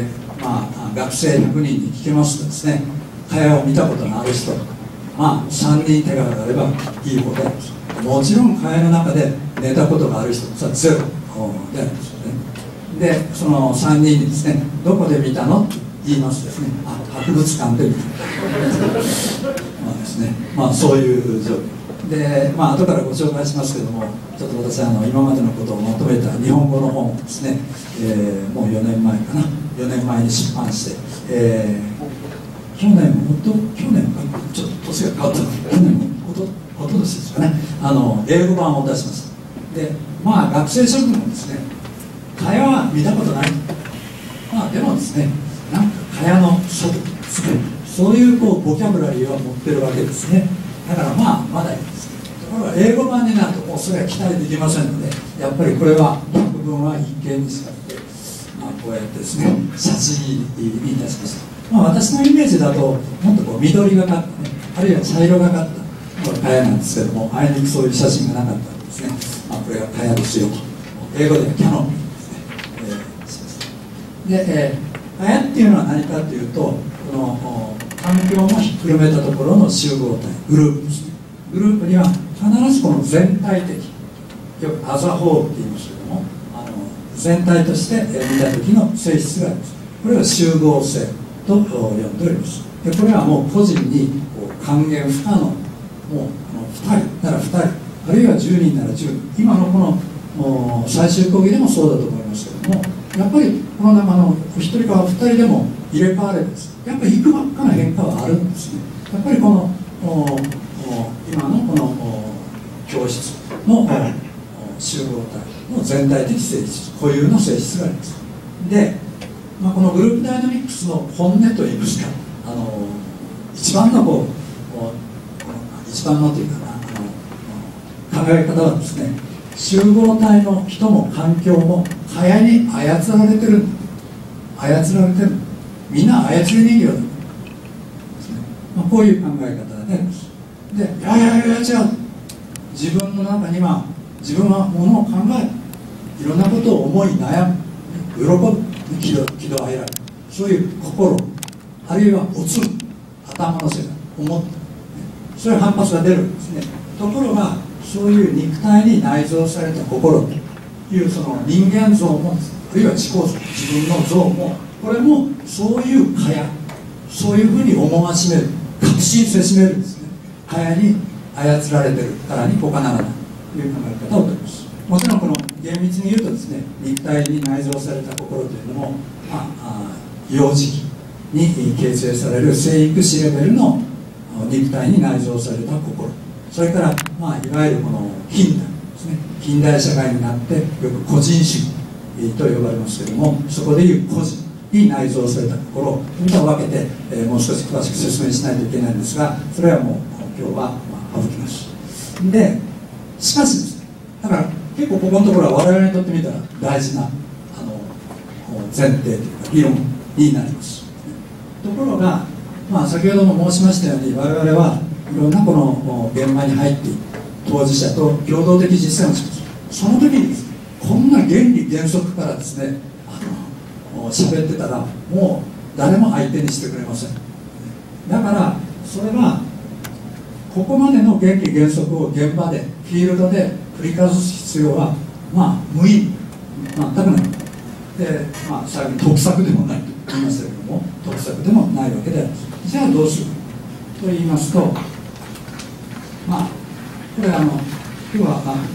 まあ、学生ひゃくにんに聞きますとですね、蚊帳を見たことのある人、まあ、さんにん手が挙がればいい方であります。もちろん蚊帳の中で寝たことがある人はゼロでありますよね。でそのさんにんにですね、どこで見たのって言いますとですね、あ、博物館で見たまあですね、まあそういう状況で、まあ後からご紹介しますけども、ちょっと私あの今までのことをまとめた日本語の本をですね、えー、もうよねんまえかな、よねんまえに出版して、えー、去年もと去年かちょっと年が変わったので、去年もおとおととしですかね、あの英語版を出しました。でまあ学生諸君もですね、蚊帳は見たことない、まあでもですね、なんか蚊帳の外つくそういうこうボキャブラリーは持ってるわけですね。だからまあまだいいです。ところが英語版になるともうそれは期待できませんので、やっぱりこれは百聞は一見にしかって、まあ、こうやってですね写真にいたしました。まあ、私のイメージだともっとこう緑がかったね、あるいは茶色がかったのが蚊帳なんですけども、あいにくそういう写真がなかったんですね。まあ、これが蚊帳ですよと、英語ではキャノンですね、えー、しました。で、えー、蚊帳っていうのは何かというと、この環境もひっくるめたところの集合体、グループですね。グループには必ずこの全体的、よくアザホールって言いますけども、あの全体として見た時の性質があります。これは集合性と呼んでおります。でこれはもう個人にこう還元不可能、もうふたりならふたり、あるいはじゅうにんならじゅうにん、今のこの最終講義でもそうだと思いますけども、やっぱりこの中のひとりかふたりでも入れ替われるんです。やっぱりいくばっかな変化はあるんですね。やっぱりこの今のこの教室の集合体の全体的性質、固有の性質があります。で、まあ、このグループダイナミックスの本音といいますか、あの一番のこう一番のというかな、あの考え方はですね、集合体の人も環境も蚊帳に操られてる、操られてる、みんな操り人形だ、ね、まあ、こういう考え方であります。で、いやいやいや違う、自分の中には自分はものを考え、いろんなことを思い悩む、喜ぶ、喜怒喜怒哀楽、そういう心、あるいはおつむ、頭の世界、思った、そういう反発が出るんですね。ところがそういう肉体に内蔵された心というその人間像も、あるいは自己像、自分の像も、これもそういう蚊帳、そういうふうに思わしめる、確信せしめるんですね。蚊帳に操られてるからに他ならないという考え方をとります。もちろんこの厳密に言うとですね、肉体に内蔵された心というのも、まあ、幼児期に形成される生育史レベルの肉体に内蔵された心、それから、まあ、いわゆるこの近代ですね、近代社会になってよく個人主義と呼ばれますけれども、そこでいう個人に内蔵された心をと分けて、えー、もう少し詳しく説明しないといけないんですが、それはもう今日は、まあ、省きます。でしかしですね、だから結構ここのところは我々にとってみたら大事なあの前提というか議論になります。ところが、まあ、先ほども申しましたように、我々はいろんなこの現場に入っている当事者と共同的実践をします。その時にですね、こんな原理原則からですね、あの喋ってたらもう誰も相手にしてくれません。だからそれはここまでの原理原則を現場でフィールドで繰り返す必要はまあ無意味、全くない。で、まあ、最後に得策でもないと言いましたけども、得策でもないわけであります。じゃあどうすると言いますと、まあこれあの今日はあ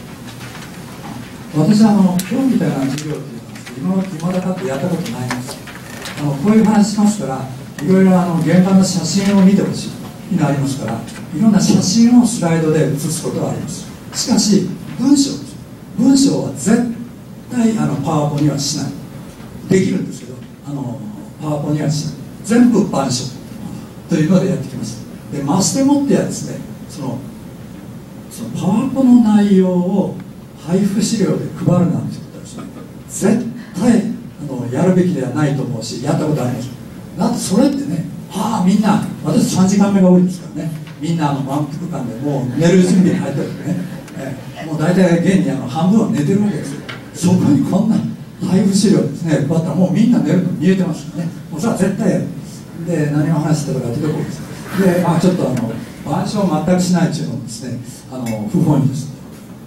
の私はあの今日みたいな授業っていうのは今まだかってやったことないんです。あのこういう話しますから、いろいろあの現場の写真を見てほしいになりますから、いろんな写真をスライドで写すことはあります。しかし文章です。文章は絶対あのパワポにはしない。できるんですけど、あのパワポにはしない。全部板書というのでやってきました。でマスでもってはですね、そのそのパワポの内容を配布資料で配るなんてことはですね、絶対あのやるべきではないと思うし、やったことあります。だってそれってね、はあみんな、私さんじかんめが多いですからね、みんなあの満腹感でもう寝る準備に入ってるんでね、えー、もう大体現にあの半分は寝てるわけですよ。そこにこんな配布資料ですね、配ったらもうみんな寝るの見えてますよね。もうさあ絶対やる。で、何を話してたか出てこないです。で、まあちょっとあの板書を全くしないっていうのもですね、あの不本意です。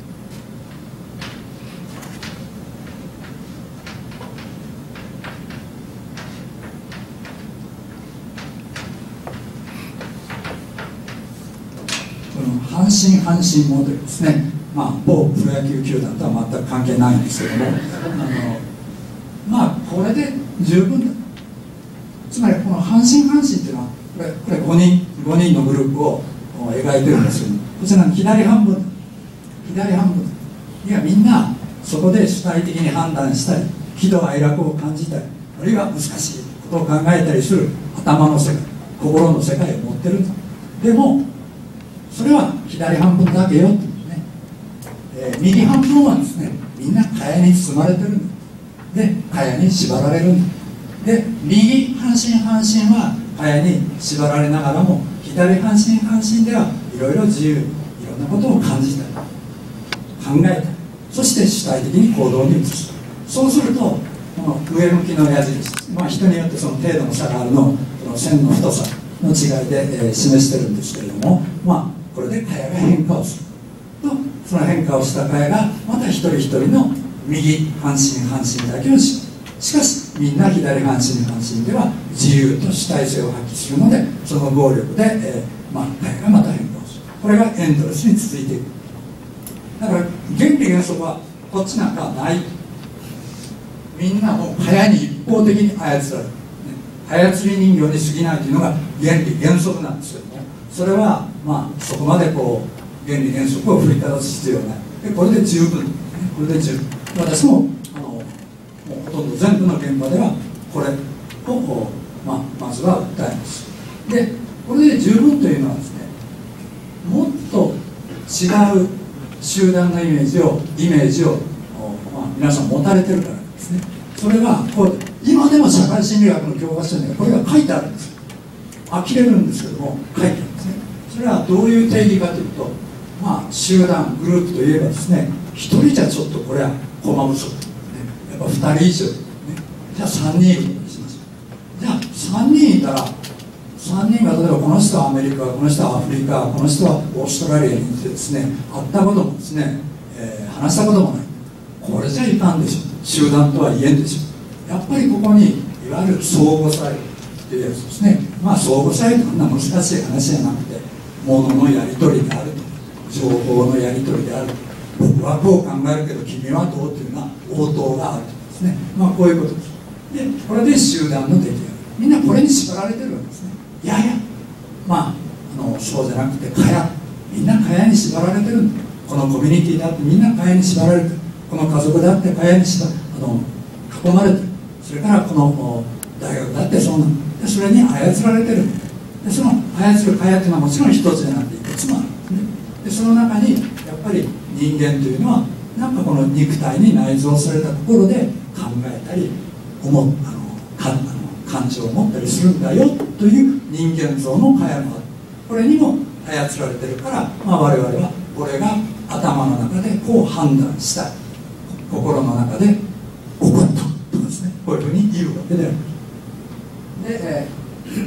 阪神阪神モデルですね、まあ、某プロ野球球団とは全く関係ないんですけども、あのまあこれで十分だ。つまりこの阪神阪神っていうのはこれこれごにんごにんのグループを描いてるんですけども、こちらの左半分左半分いやみんなそこで主体的に判断したり喜怒哀楽を感じたり、あるいは難しいことを考えたりする頭の世界、心の世界を持ってるんだ。でもそれは左半分だけよってね、えー、右半分はですね、みんな蚊帳に包まれてるんだ。で、蚊帳に縛られるんだ。で、右半身半身は蚊帳に縛られながらも、左半身半身ではいろいろ自由、いろんなことを感じたり、考えたり、そして主体的に行動に移す。そうすると、この上向きの矢印、まあ、人によってその程度の差があるのを、この線の太さの違いで、えー、示してるんですけれども、まあこれで蚊帳が変化をすると、その変化をした蚊帳がまた一人一人の右半身半身だけをししかしみんな左半身半身では自由と主体性を発揮するので、その暴力で、えーまあ、蚊帳がまた変化をする。これがエンドレスに続いていく。だから原理原則はこっちなんかはない。みんなもう蚊帳に一方的に操られる、ね、操り人形に過ぎないというのが原理原則なんですけども、それはまあそこまでこう原理原則を振りかざす必要はない。でこれで十分、これで十分。私もあのもうほとんど全部の現場ではこれをこう、まあ、まずは訴えます。でこれで十分というのはですね、もっと違う集団のイメージをイメージを、まあ、皆さん持たれてるからですね。それはこう今でも社会心理学の教科書にはこれが書いてあるんですよ。呆れるんですけども書いてあるんですね。それはどういう定義かというと、まあ集団グループといえばですね、一人じゃちょっとこれは駒不足、ね、やっぱ二人以上、ね、じゃあ三人いることにします。じゃあ三人いたらさんにんが例えばこの人はアメリカ、この人はアフリカ、この人はオーストラリアにいてですね、会ったこともですね、えー、話したこともない。これじゃいかんでしょ。集団とは言えんでしょ。やっぱりここにいわゆる相互作用というやつですね。まあ相互作用ってこんな難しい話じゃなくて、物のやり取りであると、情報のやり取りであると、僕はこう考えるけど君はどうというような応答があるとですね。まあこういうことです。で、これで集団の出来上がり。みんなこれに縛られてるわけですね。いやいや、まあ、あのそうじゃなくて蚊帳、みんな蚊帳に縛られてるんだ。このコミュニティだってみんな蚊帳に縛られてる。この家族だって蚊帳に縛あの囲まれてる。それからこの大学だってそうなんだ。でそれに操られてる。でその操る蚊帳っていうのはもちろん一つじゃなくていくつもあるんですね。でその中にやっぱり人間というのはなんかこの肉体に内蔵された心で考えたり思うあのかあの感情を持ったりするんだよという人間像の蚊帳もある。これにも操られてるから、まあ、我々はこれが頭の中でこう判断したい、心の中で起こったとかですね、こういうふうに言うわけである。で、えー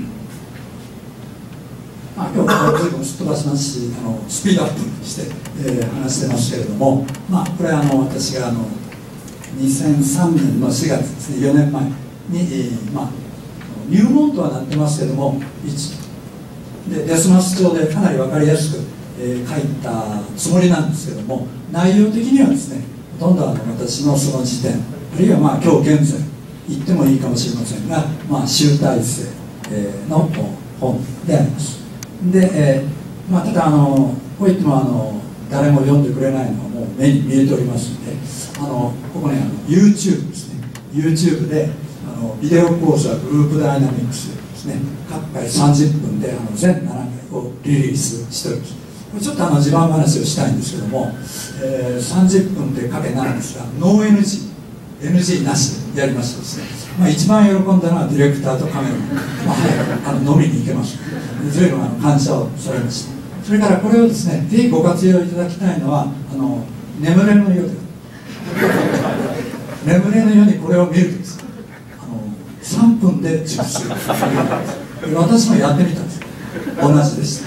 まあ、今日は随分すっ飛ばしますし、あのスピードアップして、えー、話してますけれども、まあ、これはあの私があのにせんさんねんのしがつですね、よねんまえに、えーまあ、入門とはなってますけども、でデスマス帳でかなり分かりやすく、えー、書いたつもりなんですけども、内容的にはですね、ほとんどあの私のその時点、あるいはまあ今日現在言ってもいいかもしれませんが、まあ、集大成、えー、の本であります。で、えーまあ、ただあのこう言ってもあの誰も読んでくれないのはもう目に見えておりますので、あのここね、あの YouTube ですね、 YouTube であのビデオ講座グループダイナミックスですね、各回さんじゅっぷんであの全ななかいをリリースしております。これちょっとあの自慢話をしたいんですけども、えー、さんじゅっぷんでかけななですが、ノー エヌジー、エヌジー なしでやりましたですね、まあ、一番喜んだのはディレクターとカメラマン、まあ、早くあの飲みに行けました。随分あの感謝をされました。それからこれをですね、ぜひご活用いただきたいのは、あの眠れぬ夜眠れぬようにこれを見るとですね、あのさんぷんで熟睡する私もやってみたんです。同じでした。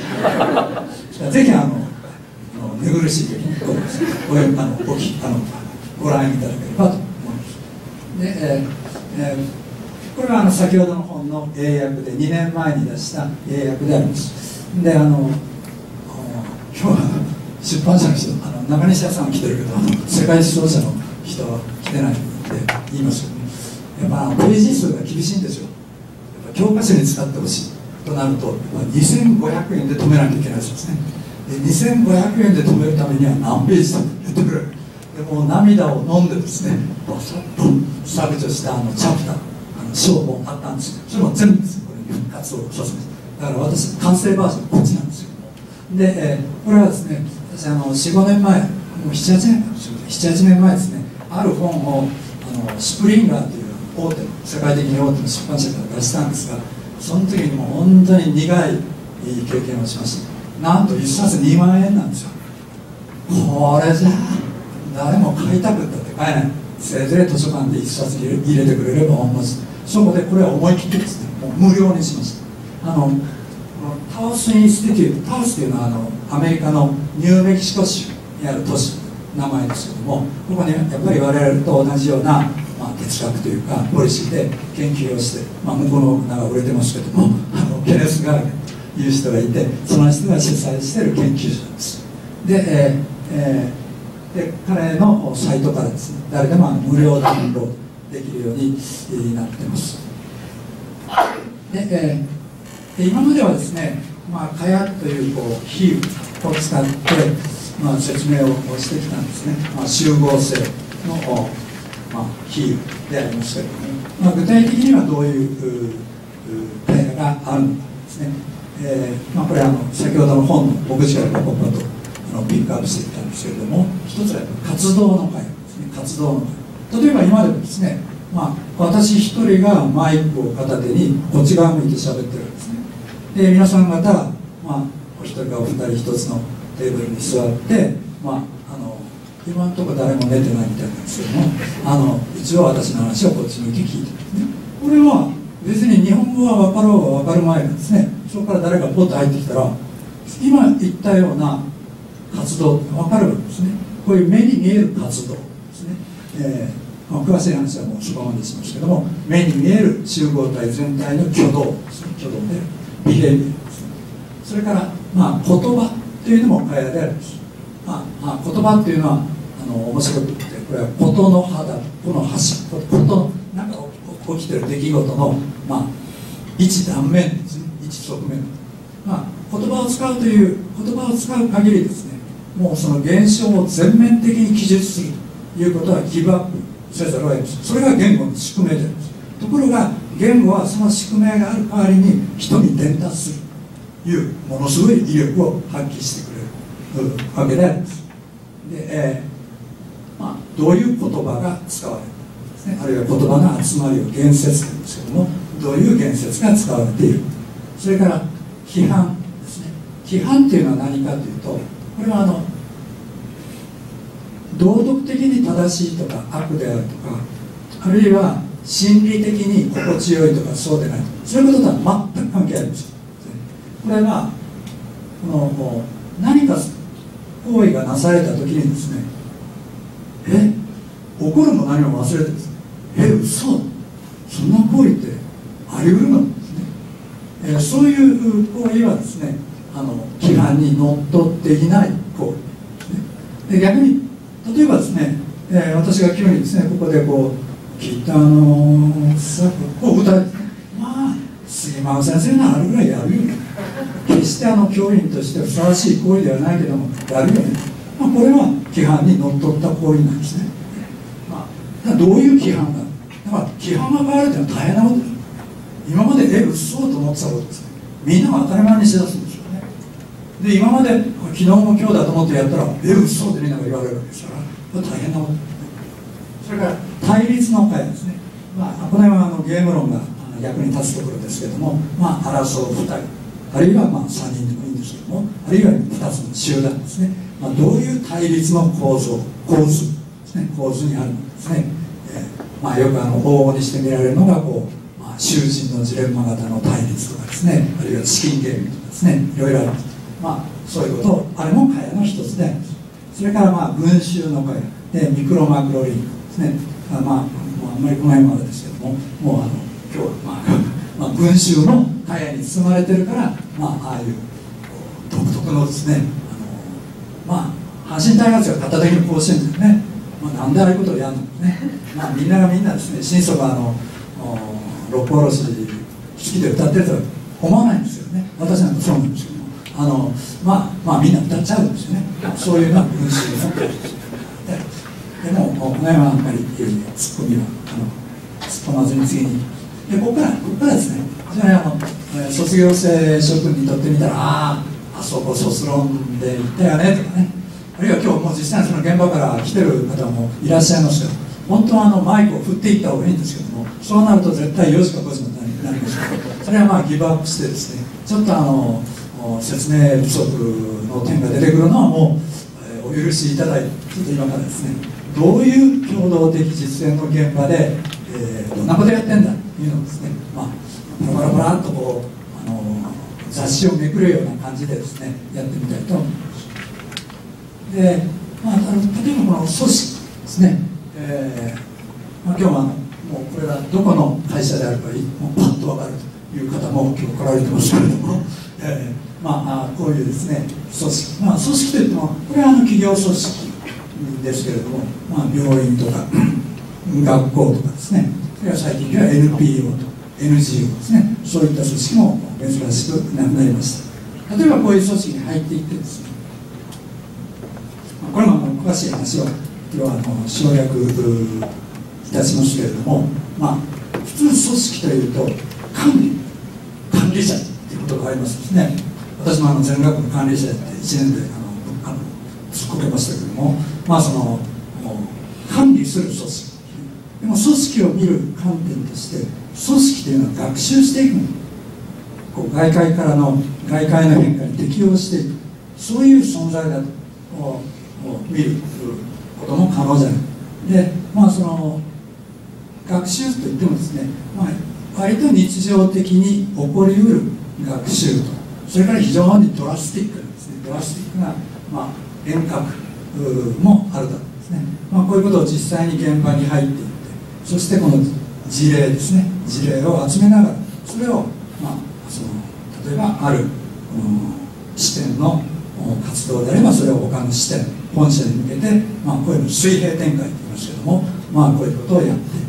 ぜひあの寝苦しい時にこうですね、おあのおきあのご覧いただければと思います。で、えーえー、これはあの先ほどの本の英訳でにねんまえに出した英訳であります。で、あの今日は出版社の人、あの中西屋さんは来てるけど、あの世界思想者の人は来てないって言いますけど、ね、やっぱページ数が厳しいんですよ。やっぱ教科書に使ってほしいとなると、にせんごひゃくえんで止めなきゃいけないですね。でにせんごひゃくえんで止めるためには何ページと言ってくれる。でもう涙を飲んでですね、バサッと削除したあのチャプター、あの章もあったんですけど、それも全部ですこれに復活をさせます。だから私完成バージョンこっちなんですよ。で、えー、これはですね、私あのよん、ごねんまえ、もうなな、はちねん、なな、はちねんまえですね、ある本をあのスプリンガーという大手の世界的に大手の出版社から出したんですが、その時にもう本当に苦い経験をしました。なんといっさつにまんえんなんですよ。これじゃ誰も買いたくったって買えない。せいぜい図書館でいっさつ入れてくれれば同じ。そこでこれを思い切ってですね、もう無料にしました。あのタウスインスティテュート、タウスというのはあのアメリカのニューメキシコ州にある都市の名前ですけども、ここにやっぱり我々と同じような、まあ、哲学というかポリシーで研究をして、まあ、向こうの名が売れてますけども、あのケネス・ガーゲンという人がいて、その人が主催している研究者です。で、えーえー、で彼のサイトからですね、誰でも無料ダウンロードできるようになってます。で、えーで今まではですね、まあ、カヤというこう比喩を使って、まあ、説明をしてきたんですね、まあ、集合性の、まあ、比喩でありますけれども、まあ、具体的にはどういうカヤがあるのかですね、えーまあ、これはあの先ほどの本の目次からポコポコとあのピックアップしてきたんですけれども、一つは活動のカヤですね、活動のカヤ。例えば今でもですね、まあ、私一人がマイクを片手にこっち側向いて喋ってるんですね。で皆さん方、まあ、お一人かお二人一つのテーブルに座って、まあ、あの今のところ誰も寝てないみたいなんですけども、あの一応私の話をこっち向き聞いてるんですね。これは別に日本語は分かろうが分かる前なんですね。そこから誰かポッと入ってきたら、今言ったような活動って分かるわけですね。こういう目に見える活動ですね、えーまあ、詳しい話はもうそこまでしますけども、目に見える集合体全体の挙動ですね、挙動でビヘイビアですね。それから、まあ、言葉というのもカヤであります。まあまあ、言葉っていうのはあの面白くて、これは事の肌、この端っこ、ことなんか起きてる出来事の、まあ、一断面ですね、一側面、まあ、言葉を使うという言葉を使う限りですね、もうその現象を全面的に記述するということはギブアップせざるを得ません。それが言語の宿命であります。ところが言語はその宿命がある代わりに人に伝達するというものすごい威力を発揮してくれるわけであります。で、えーまあ、どういう言葉が使われるですね、あるいは言葉の集まりを言説というんですけども、どういう言説が使われている。それから批判ですね。批判というのは何かというと、これはあの道徳的に正しいとか悪であるとか、あるいは心理的に心地よいとかそうでないとか、そういうこととは全く関係ありません。これはこの何か行為がなされた時にですね、え怒るも何も忘れてですね、え嘘そんな行為ってあり得るのですね、えー、そういう行為はですね、あの規範にのっとっていない行為ですね。で逆に例えばですね、えー、私が急にですねここでこう北のさこう歌う、まあ杉間先生のあるぐらいやるよね。決してあの教員としてふさわしい行為ではないけどもやるよね。まあ、これは規範にのっとった行為なんですね。まあ、どういう規範がだから規範が変わるというのは大変なことです。今までえ嘘と思ってたことですね、みんなが当たり前にしだすんですよね。で今まで昨日も今日だと思ってやったらえ嘘ってみんなが言われるわけですから、これ大変なことです。それから対立の会ですね、まあ、この辺はあのゲーム論が役に立つところですけども、まあ、争うふたりあるいはまあさんにんでもいいんですけども、あるいはふたつの集団ですね、まあ、どういう対立の構造構図ですね、構図にあるのですね、えーまあ、よくあの往々にして見られるのがこう、まあ、囚人のジレンマ型の対立とかですね、あるいは資金ゲームとかですね、いろいろあります。まあ、そういうことあれも蚊帳の一つであります。それからまあ群衆の蚊帳でミクロマクロリンですね。あまあ、もうあんまりこの辺までですけども、もうあの今日は、まあ、まあ群衆の蚊帳に包まれてるから、まあ、ああいう独特のですね、あのまあ阪神タイガースが片手に甲子園ですね、まあ、なんでああいうことをやるのね、まあ、みんながみんなですね、心底あの六甲おろし好きで歌ってるとは思わないんですよね。私なんかそうなんですけども、あのまあまあみんな歌っちゃうんですよね。そういうのは群衆ので、でもこの辺はあんまりツッコミはあの突っ込まずに次に、でここからここからですね、非常にあの卒業生諸君にとってみたら、あああそこ卒論で行ったよねとかね、あるいは今日もう実際にその現場から来てる方もいらっしゃいますけど、本当はあのマイクを振っていった方がいいんですけども、そうなると絶対よじかごじになりますけど、それはまあギブアップしてですね、ちょっとあの説明不足の点が出てくるのはもう、えー、お許しいただいて、ちょっと今からですね、どういう共同的実践の現場で、えー、どんなことやってんだというのをですね、まあ、パラパラパラっとこう、あのー、雑誌をめくるような感じでですね、やってみたいと思います。で、まあ、あの例えばこの組織ですね、えーまあ、今日はあのもうこれがどこの会社であるかもうパッと分かるという方も今日来られてますけれども、えーまあ、こういうですね組織、まあ、組織といってもこれはあの企業組織ですけれども、まあ、病院とか学校とかですね、それから最近では エヌピーオー と エヌジーオー ですね、そういった組織も珍しくなりました。例えばこういう組織に入っていってですね、これも詳しい話を今日はあの省略いたしますけれども、まあ、普通組織というと管理管理者ということがありますですね。私もあの全学の管理者やっていちねんであのあの突っ込めましたけれども、まあその管理する組織でも組織を見る観点として組織というのは学習していくの、こう外界からの外界の変化に適応していく、そういう存在だと見ることも可能じゃないで、まあその学習といってもですね、まあ、割と日常的に起こりうる学習と、それから非常にドラスティックなですね、ドラスティックな、まあ、遠隔もあるだろうですね、まあ、こういうことを実際に現場に入っていって、そしてこの事例ですね、事例を集めながら、それを、まあ、その例えばある、うん、視点の活動であればそれを他の視点本社に向けて、まあ、こういうの水平展開と言いますけども、まあ、こういうことをやっているんですね。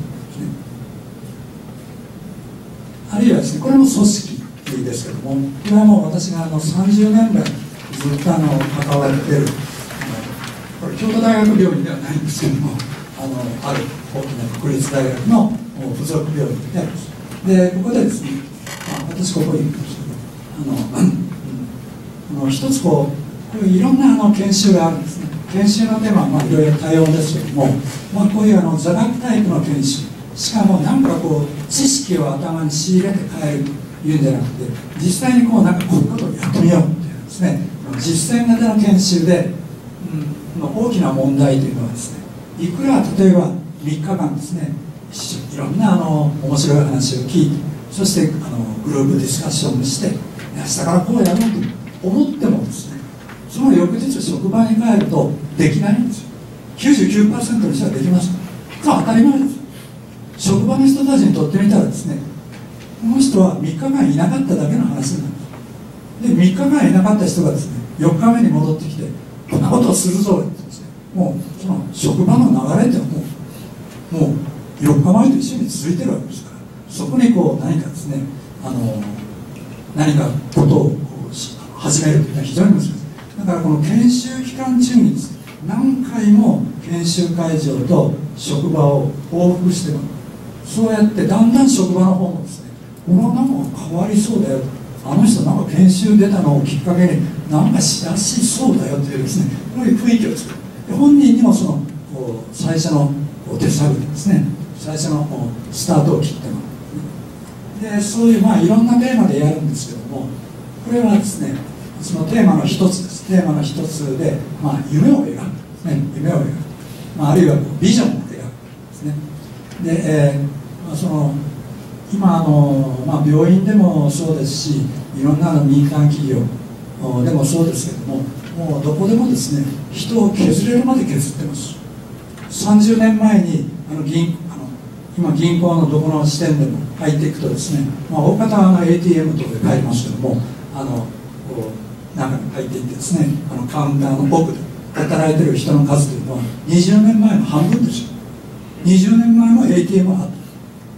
あるいはですね、これも組織ですけども、これはもう私があのさんじゅうねん来ずっとあの関わっている、これ京都大学病院ではないんですけども、あのある大きな国立大学の附属病院であります。でここでですね、まあ、私ここにいるんですけど、あの、うん、あの一つこうこういういろんなあの研修があるんですね。研修のテーマはまあいろいろ多様ですけども、まあ、こういうあの座学タイプの研修、しかもなんかこう知識を頭に仕入れて変えるというんじゃなくて、実際にこうなんかこういうことをやってみようっていうですね、実践型の研修で、うん、大きな問題というのはですね、いくら例えばみっかかんですね、いろんなあの面白い話を聞いて、そしてあのグループディスカッションをして明日からこうやろうと思ってもですね、その翌日職場に帰るとできないんですよ。きゅうじゅうきゅうパーセント の人はできます。当たり前です。職場の人たちにとってみたらですね、この人はみっかかんいなかっただけの話になる。でみっかかんいなかった人がですね、よっかめに戻ってきてこんなことをするぞってですね、もうその職場の流れってもうもうよっかまえと一緒に続いてるわけですから、そこにこう何かですね、あの何かことをこう始めるというのは非常に難しい。だからこの研修期間中にですね、何回も研修会場と職場を往復しても、そうやってだんだん職場の方もですね、このなんか変わりそうだよ、あの人なんか研修出たのをきっかけになんかしやすいそうだよというですね、こういう雰囲気を作る。本人にもそのこう最初のこう手探りですね、最初のこうスタートを切ってもらう。でそういうまあいろんなテーマでやるんですけども、これはですね、そのテーマの一つです。テーマの一つで、まあ、夢を描くですね、夢を描く、まあ、あるいはビジョンを描くですね。 で、えーまあ、その今あの、まあ、病院でもそうですし、いろんなの民間企業でもそうですけども、もうどこでもですね、人を削れるまで削ってます。さんじゅうねんまえにあの銀あの今銀行のどこの支店でも入っていくとですね、まあ、大方はあの エーティーエム とかで買いますけども、あのこう中に入っていってですね、あのカウンターの奥で働いてる人の数というのはにじゅうねんまえの半分ですよ。にじゅうねんまえも エーティーエム があった。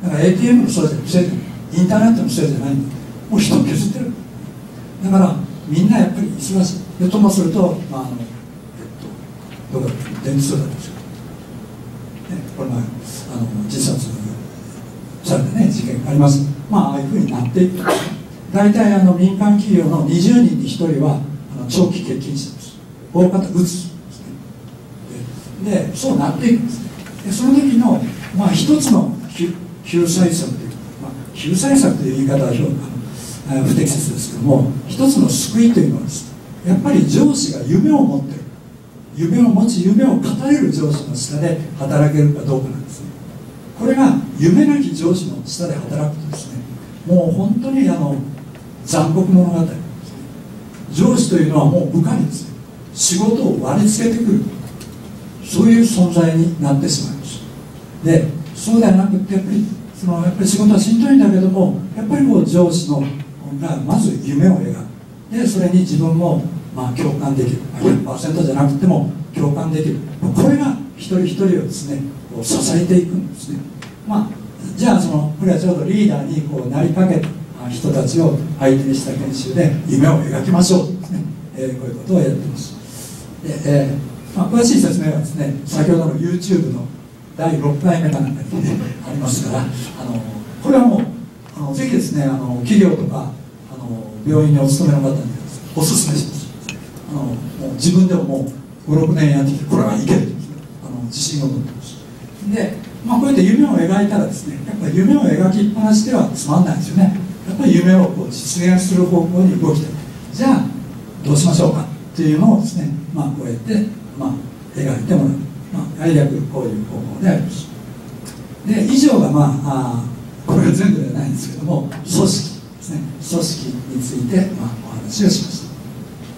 だから エーティーエム のせいじゃない、インターネットのせいじゃないんだ。もう人を削ってる。だからみんなやっぱり忙しい。でともすると、まああのえっと、どこだっけ、電通だったんですよ、ね、これ前あの自殺されてね、事件があります。まあああいうふうになっていく。大体あの民間企業のにじゅうにんにひとりはあの長期欠勤者です。大方うつですね。で、でそうなっていくんですね。でその時の、まあ、一つの救済策というか、まあ、救済策という言い方はあの不適切ですけども、一つの救いというのはですね、やっぱり上司が夢を持ってる、夢を持ち夢を語れる上司の下で働けるかどうかなんですね。これが夢なき上司の下で働くとですね、もう本当にあの残酷物語なんですね。上司というのはもう部下にですね、仕事を割り付けてくる、そういう存在になってしまいます。で、そうではなくて、やっぱりそのやっぱり仕事はしんどいんだけども、やっぱりこう上司のがまず夢を描く。で、それに自分もまあ共感できる。ひゃくパーセント じゃなくても共感できる。これが一人一人をですね、こう支えていくんですね。まあ、じゃあそのこれはちょうどリーダーにこうなりかけた人たちを相手にした研修で夢を描きましょうですね、えー、こういうことをやってます。で、えーまあ、詳しい説明はですね、先ほどの YouTube のだいろっかいめかなんかに、ね、ありますから、あのこれはもうあのぜひですね、あの企業とかあの病院にお勤めの方にお勧めします。あのもう自分でももうごろくねんやってきて、これはいけると、ね、あの自信を持ってます。で、まあ、こうやって夢を描いたらですね、やっぱり夢を描きっぱなしではつまんないですよね。やっぱり夢をこう実現する方向に動きたい。じゃあどうしましょうかっていうのをですね、まあ、こうやって、まあ、描いてもらう、まあ、概略こういう方法であります。で、以上が、まあ、あこれは全部ではないんですけども、組織ですね、組織について、まあ、お話をしました。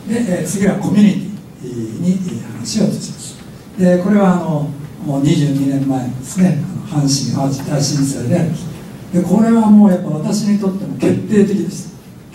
で、えー、次はコミュニティに話を移します。で、これはあのもうにじゅうにねんまえですね、あの阪神・淡路大震災であります。で、これはもうやっぱ私にとっても決定的でした。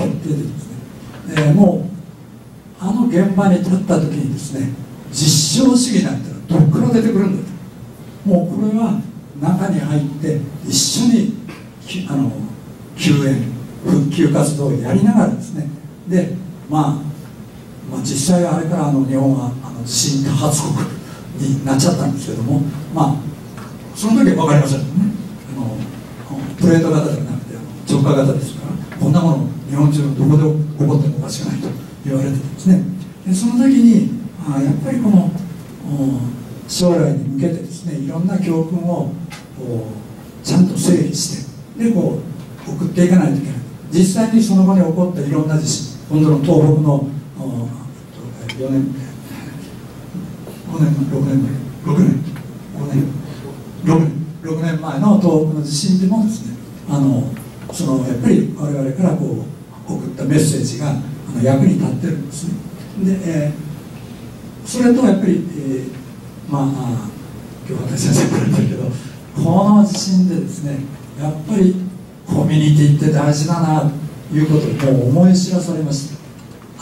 決定的ですね。で、もうあの現場に立った時にですね、実証主義なんてのはどこから出てくるんだと。もうこれは中に入って一緒にあの救援復旧活動をやりながらですね、で、まあ、まあ実際あれからあの日本はあの地震多発国になっちゃったんですけども、まあその時は分かりませんよね。あのプレート型ではなくて直下型ですから、こんなもの日本中のどこで起こってもおかしくないと言われてたんですね。でその時にあやっぱりこの将来に向けてですね、いろんな教訓をちゃんと整理してでこう送っていかないといけない。実際にその後に起こったいろんな地震、今度の東北のよねんごねんろくねんろくねんごねんろくねんろくねんまえの東北の地震でもですね、あのそのやっぱり我々からこう送ったメッセージがあの役に立ってるんですね。で、えー、それとやっぱり、えー、まあ今日私先生から言ってるけど、この地震でですね、やっぱりコミュニティって大事だなということをもう思い知らされました。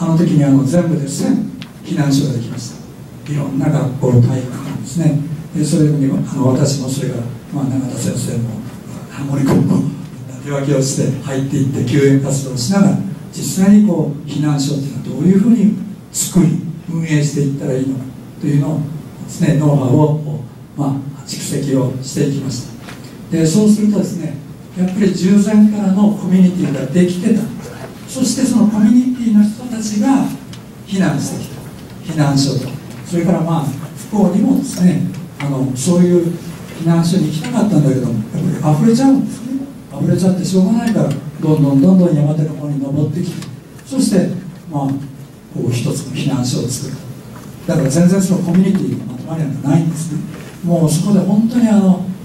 あの時にあの全部でせん避難所ができました。いろんな学校体育館ですね。でそれにあの私もそれから、まあ、永田先生も森君も手分けをして入っていって救援活動をしながら、実際にこう避難所っていうのはどういうふうに作り運営していったらいいのかというのをですね、ノウハウを、まあ、蓄積をしていきました。でそうするとですね、やっぱり従前からのコミュニティができてた。そしてそのコミュニティの人たちが避難してきた避難所と、それからまあ不幸にもですね、あのそういう避難所に行きたかったんだけども、やっぱり溢れちゃうんですね。溢れちゃってしょうがないから、どんどんどんどん山手の方に登ってきて、そしてまあこう一つの避難所を作る。だから全然そのコミュニティのまとまりなんかないんですね。もうそこで本当にあの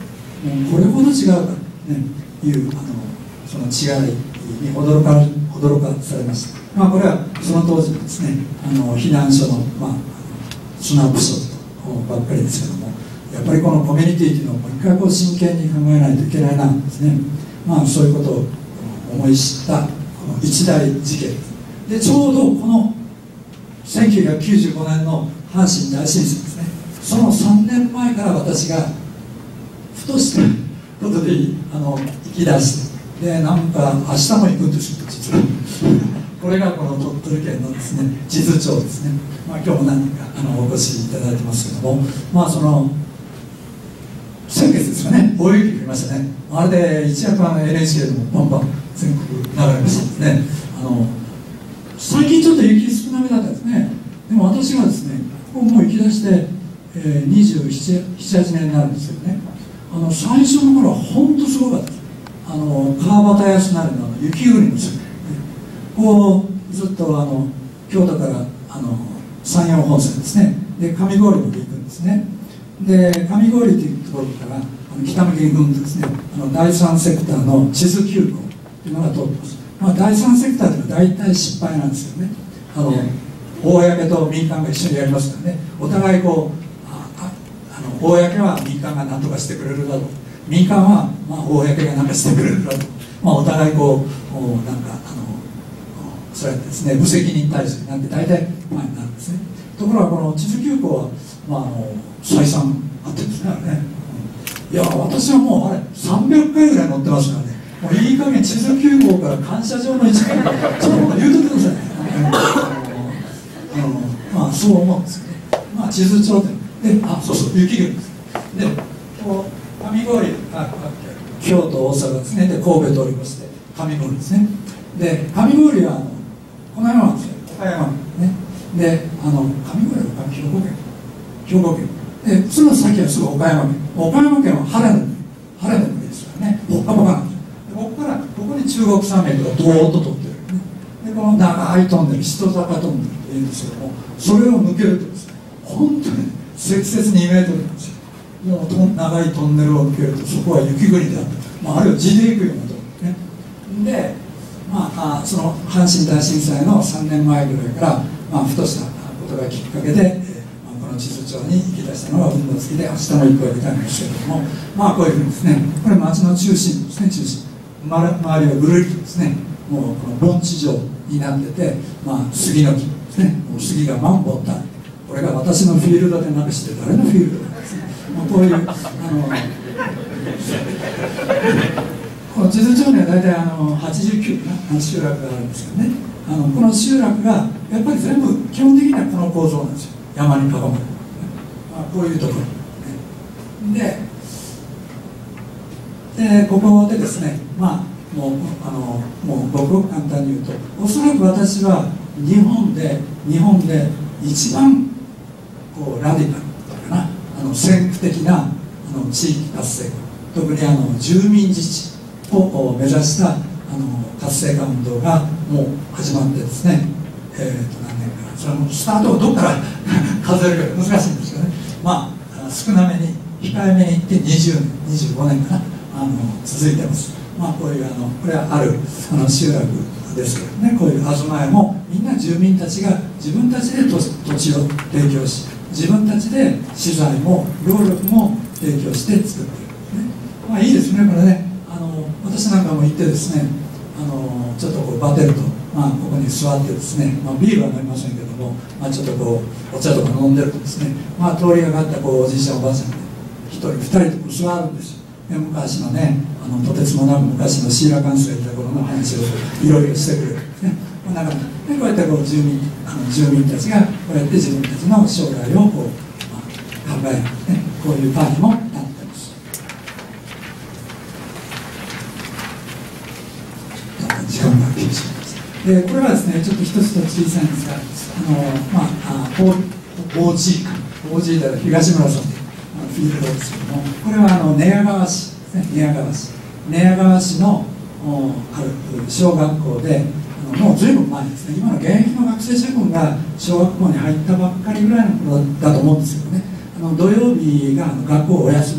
うこれほど違うか、ね、いうあのその違いに驚か驚かされました。まあ、これはその当時のですね、あの避難所の、まあ、スナップショットばっかりですけども、やっぱりこのコミュニティというのをもう一回こう真剣に考えないといけないなですね、まあ、そういうことを思い知ったこの一大事件で、ちょうどこのせんきゅうひゃくきゅうじゅうごねんの阪神大震災ですね、そのさんねんまえから私がふとしたことであの行き出して、でなんか明日も行くんですよ、実は。これがこの鳥取県のですね智頭町ですね、まあ、今日も何人かあのお越しいただいてますけども、まあその先月ですかね、大雪降りましたね。あれで一躍あの エヌエイチケー でもバンバン全国流れましたですね。あの最近ちょっと雪少なめだったんですね。でも私がですね、ここもう行き出して、えー、にじゅうなな、はちねんになるんですけどね、あの最初の頃は本当すごかったです。あの川端康成の雪国の世界、こうずっとあの京都からあの山陽本線ですね、で上郡まで行くんですね。で上郡というところからあの北向きにぐんとですね、あのだいさんセクターの地図急行というのが通ってます。まあ、だいさんセクターというのは大体失敗なんですよね。あの公と民間が一緒にやりますからね、お互いこうあああの公は民間が何とかしてくれるだろう、民間はまあ公が何かしてくれるだろう、まあ、お互いこうなんかあのそうやってですね無責任体制なんて大体前になるんですね。ところがこの地図急行は、まあ、あの採算あってるんですね、あれね、うん、いや私はもうあれさんびゃっかいぐらい乗ってますからね、もういい加減地図急行から感謝状の一部ちょっと言うとってくださいね。あのまあそう思うんですよね。まあ地図頂点で、あそうそう雪国です。でこう上郡あ京都大阪ですね、で神戸通り越して上郡ですね。で上郡はあのこの山なんですよ、岡山ね。であの上郡は兵庫県兵庫県で、その先はすぐ岡山県、岡山県は晴れの晴れの国ですからね、ポッカポカなんですよ。でここからここに中国山脈がドーッと通ってる、ね、でこの長いトンネル、人坂トンネルっていうんですけども、それを抜けるとですね、本当に積雪にメートルなんですよ。もう長いトンネルを抜けるとそこは雪国であった、まあ、あるいは地で行くようなところね。で、まあ、あその阪神大震災のさんねんまえぐらいから、まあ、ふとしたことがきっかけで、えーまあ、この地図帳に行き出したのが運動付きで明日も行くわけなんですけれども、まあこういうふうにですね、これ町の中心部ですね、中心周りをぐるりとですね、もうこの盆地状になってて、まあ、杉の木ですね、もう杉が万本たる、これが私のフィールドでなくして誰のフィールドなんですね。もうこういうあのこの地図帳には大体あのはちじゅうきゅうの集落があるんですよね。あのこの集落がやっぱり全部基本的にはこの構造なんですよ、山に囲まれる、まあ、こういうところ、ね、ででここでですね、まあもうあのもうごく簡単に言うと、おそらく私は日本で日本で一番こうラディカルかな、あの先駆的なあの地域活性化、特にあの住民自治を目指したあの活性化運動がもう始まってですね、えー、と何年か、それもスタートをどこから数えるか難しいんですけどね、まあ少なめに控えめにいってにじゅうねんにじゅうごねんかな、あの続いてます。まあこういうあのこれはあるあの集落ですけどね、こういう東屋もみんな住民たちが自分たちで土地を提供し、自分たちで資材も労力も提供して作っているんですね。まあいいですね、これね。あの私なんかも行ってですね、あのちょっとこうバテると、まあ、ここに座ってですね、まあ、ビールは飲みませんけども、まあ、ちょっとこうお茶とか飲んでるとですね、まあ、通りがかったこうおじいちゃんおばあちゃんで一人二人と座るんですよ。で昔のね、あのとてつもなく昔のシーラカンスがいた頃の話をいろいろしてくれるんですね。だからでこうやってこう住民あの住民たちがこうやって自分たちの将来をこう、まあ、考える、ね、こういう会にもなってます。時間が厳しいです。でこれはですね、ちょっと一つと小さいんですが、あのまあ オージー か オージー では東村さんフィールドですけども、これはあの寝屋川市ですね、寝屋川市寝屋川市のある小学校で、あのもうずいぶん前ですね、今の現役の学生諸君が小学校に入ったばっかりぐらいの頃だと思うんですけどね、あの土曜日があの学校お休み、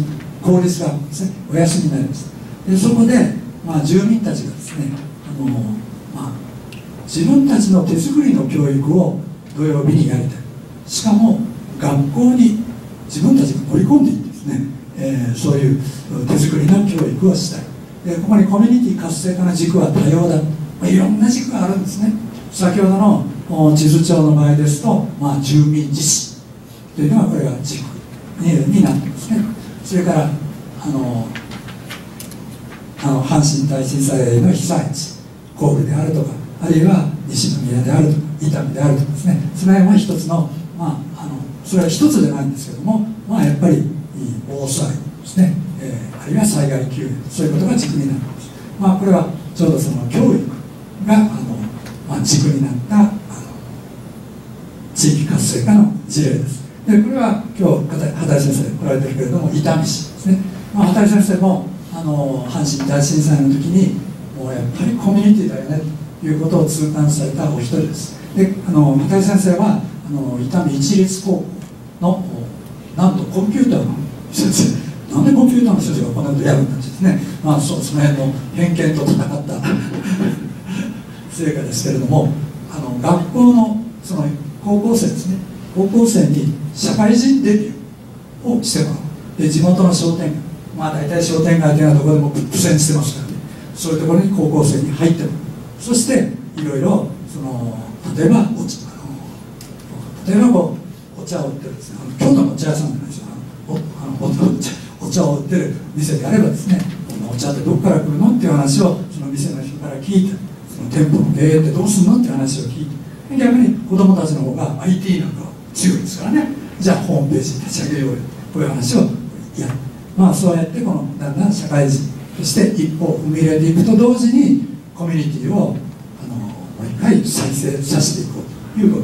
公立学校ですね、お休みになりました。でそこで、まあ、住民たちがですね、あの、まあ、自分たちの手作りの教育を土曜日にやりたい、しかも学校に自分たちが取り込んでいってですね、えー、そういう手作りの教育をしたい。でここにコミュニティ活性化の軸は多様だ、まあ、いろんな軸があるんですね。先ほどの地図帳の場合ですと、まあ、住民自治というのがこれが軸に, になってますね。それからあのあの阪神大震災の被災地神戸であるとか、あるいは西宮であるとか伊丹であるとかですね、その辺は一つの、まあ、あのそれは一つじゃないんですけども、まあ、やっぱり防災ですね、えー、あるいは災害救援、そういうことが軸になるんです。まあ、これはちょうどその教育があの、まあ、軸になったあの地域活性化の事例です。でこれは今日畑井先生来られてるけれども、伊丹市ですね、まあ、畑井先生もあの阪神大震災の時にもうやっぱりコミュニティだよねということを痛感されたお一人です。であの畑井先生はあの伊丹市立高校のなんとコンピューターの先生、なんでコンピューターの先生がこんなことやるんだってですね、まあ、そ, その辺の偏見と戦った成果ですけれども、あの学校のその高校生ですね、高校生に社会人デビューをしてもらう。で地元の商店街、まあ大体商店街というのはどこでも苦戦してますからね、そういうところに高校生に入ってもらう。そしていろいろその例えばお茶あの例えばこうお茶を売ってるですね、あの京都のお茶屋さんじゃないですよ、あの お, お, お, お茶を売ってる店であればですね、このお茶ってどこから来るのっていう話をその店の人から聞いて、その店舗の経営ってどうするのっていう話を聞いて、逆に子どもたちの方が アイティー なんか強いですからね、じゃあホームページ立ち上げようよ、こういう話をやる。まあそうやってこのだんだん社会人として一歩踏み入れていくと同時にコミュニティをあのもう一回再生させていこうということ。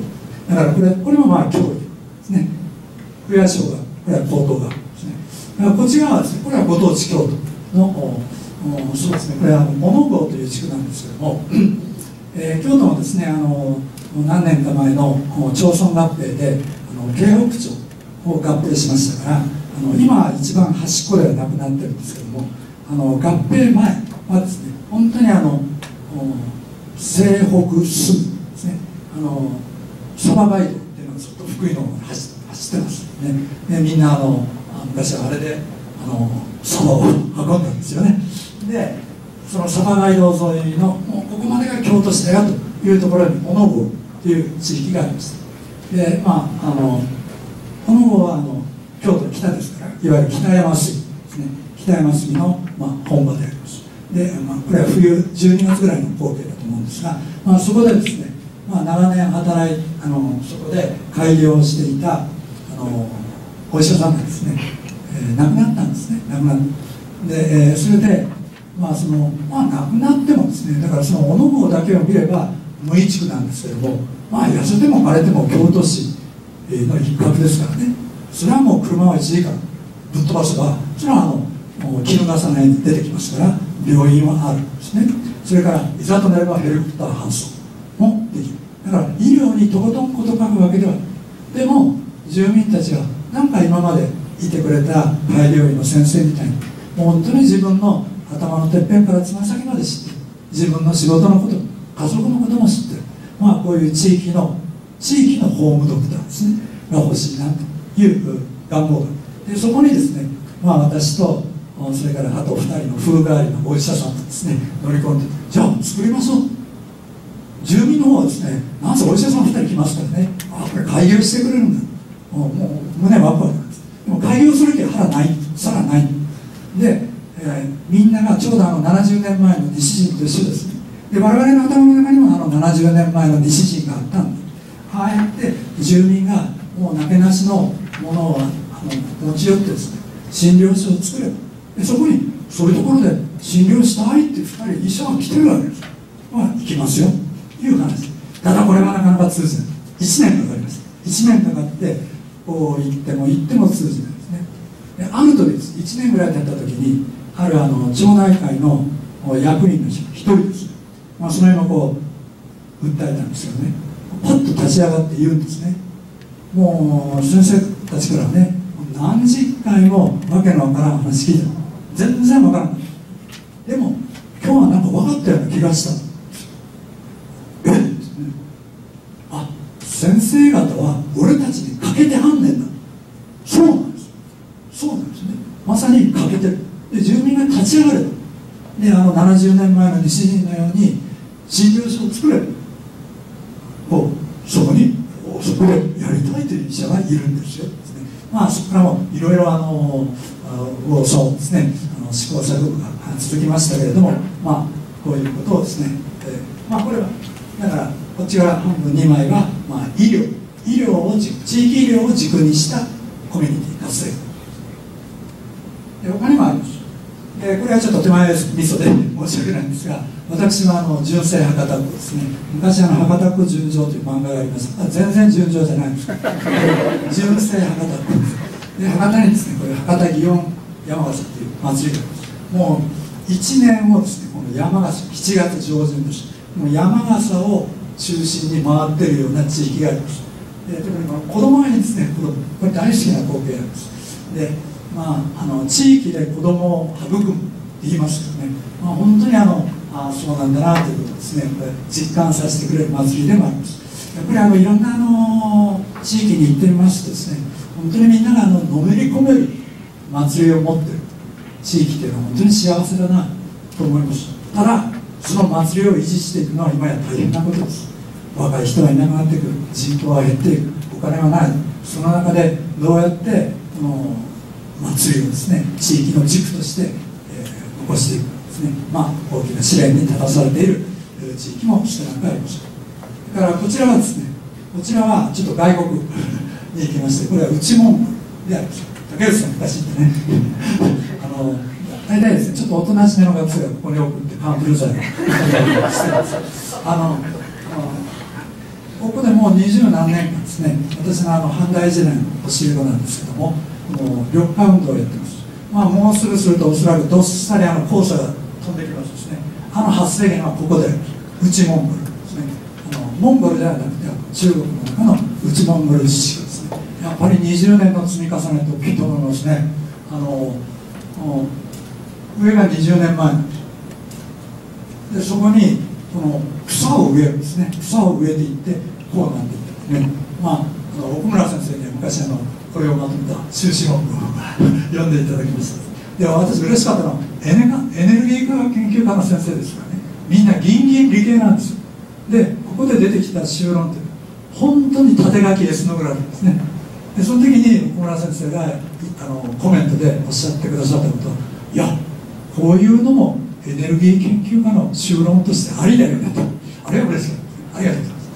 だからこれこれもまあ教育ですね。福谷賞がこれは高等学校ですね。だからこっち側はですね、これはご当地京都のそうですね、これは物郷という地区なんですけども、えー、京都もですね、あの何年か前の町村合併であの京北町を合併しましたから、あの今一番端っこではなくなってるんですけども、あの合併前はですね、本当にあの西北隅ですね、あのそば街道っていうのがずっと福井の方に走ってますね。でみんなあの昔はあれでそばを運んだんですよね。でそのそば街道沿いのもうここまでが京都市だよというところに小野郷という地域があります。でまああの小野郷はあの京都の北ですから、いわゆる北山杉ですね、北山杉の、まあ、本場であります。で、まあ、これは冬じゅうにがつぐらいの光景だと思うんですが、まあ、そこでですね、まあ、長年働いあのそこで開業していたあのお医者さんがですね、えー、亡くなったんですね。亡くなったで、えー、それでまあそのまあ亡くなってもですね、だからその小野郷だけを見れば無一区なんですけども、まあ痩せても枯れても京都市の一角ですからね、それはもう車はいちじかんぶっ飛ばせば、それはあの衣笠の辺に出てきますから病院はあるんですね。それからいざとなればヘリコプター搬送もできる。だから医療にとことんこと書くわけではない。でも住民たちはなんか今までいてくれた開業医の先生みたいにもう本当に自分の頭のてっぺんからつま先まで知ってる、自分の仕事のこと、家族のことも知ってる、まあこういう地域の地域のホームドクターですねが欲しいなという願望がで、そこにですね、まあ私とそれからあとふたりの風変わりのお医者さんとですね乗り込んで、じゃあ作りましょう。住民の方はですね、なんせお医者さんふたり来ますからね、あこれ開業してくれるんだ、もうもう胸ワクワクなんです。でも開業する気は腹ない、さらないで、えー、みんながちょうどあのななじゅうねんまえの西陣と一緒ですね。で我々の頭の中にもあのななじゅうねんまえの西陣があったんで、ああやって住民がもうなけなしのものをあの持ち寄ってですね、診療所を作れば、でそこにそういうところで診療したいってふたり医者が来てるわけです。まあ行きますよという話。ただこれはなかなか通じない。いちねんかかりました。いちねんかかってこう行っても行っても通じないですね。である時です、いちねんぐらい経った時にあるあの町内会の役員の人一人です、まあ、その辺をこう訴えたんですよね。パッと立ち上がって言うんですね。もう先生たちからね、 何十回もわけのわからん話聞いた。全然わからない。でも今日はなんか分かったような気がした。えっ、あ、先生方は俺たちに欠けてはんねんだ。そうなんです。そうなんですね。まさに欠けてる。で、住民が立ち上がれば、で、あのななじゅうねんまえの西陣のように診療所を作れる。こうそこにそこでやりたいという医者がいるんですよ。まあそこからもいろいろあのごそうですね、あの試行錯誤が続きましたけれども、まあこういうことをですね、えー、まあこれはだからこっち側半分にまいはまあ医療医療を地域医療を軸にしたコミュニティ活性化で他にもあります。でこれはちょっと手前味噌で申し訳ないんですが、私はあの純正博多区ですね、昔あの博多区純情という漫画がありました。全然純情じゃないんです純正博多区で、博多にですね、これ博多祇園山笠という祭りがあります。もういちねんをですね、この山笠しちがつ上旬です。もう山笠を中心に回っているような地域があります。で特にこの子供がいいですね、子供これ大好きな光景なんです。でまあ、あの地域で子供を育むって言いますけどね、まあ、本当にあのあそうなんだなということをですね、これ実感させてくれる祭りでもあります。やっぱりあのいろんなあの地域に行ってみますとですね、本当にみんながあののめり込める祭りを持っている地域というのは本当に幸せだなと思います。ただその祭りを維持していくのは今や大変なことです。若い人がいなくなってくる、人口は減っていく、お金はない。その中でどうやってこの祭りをですね、地域の軸として、えー、残していくですね、まあ、大きな試練に立たされている地域も少なくありました。だからこちらはですね、こちらはちょっと外国に行きまして、これは内モンゴルであります。竹内さん昔ってねあの大体ですね、ちょっとおとなしめの学生がここに送ってパンフル剤をしてますあのここでもう二十何年間ですね、私のあの阪大時代の教え子なんですけども、もう緑化運動をやってます。まあ、もうすぐするとおそらくどっさりあの黄砂が飛んできますですね。あの発生源はここで内モンゴルですね。あのモンゴルではなくて中国の中の内モンゴル自治区ですね。やっぱりにじゅうねんの積み重ねと大きいと思いますね。あの上がにじゅうねんまえなんです。でそこにこの草を植えるんですね。草を植えていってこうなっていったんですね。まあ、あの奥村先生には昔あのこれをまとめた修士論文を読んでいただきました。で私嬉しかったのはエネガエネルギー科学研究科の先生ですからね、みんな銀銀理系なんですよ。でここで出てきた修論って本当に縦書きでスノグラフですね。でその時に奥村先生があのコメントでおっしゃってくださったことは、いやこういうのもエネルギー研究家の修論としてありだよねと。あれは嬉しかった。ありがとうございます。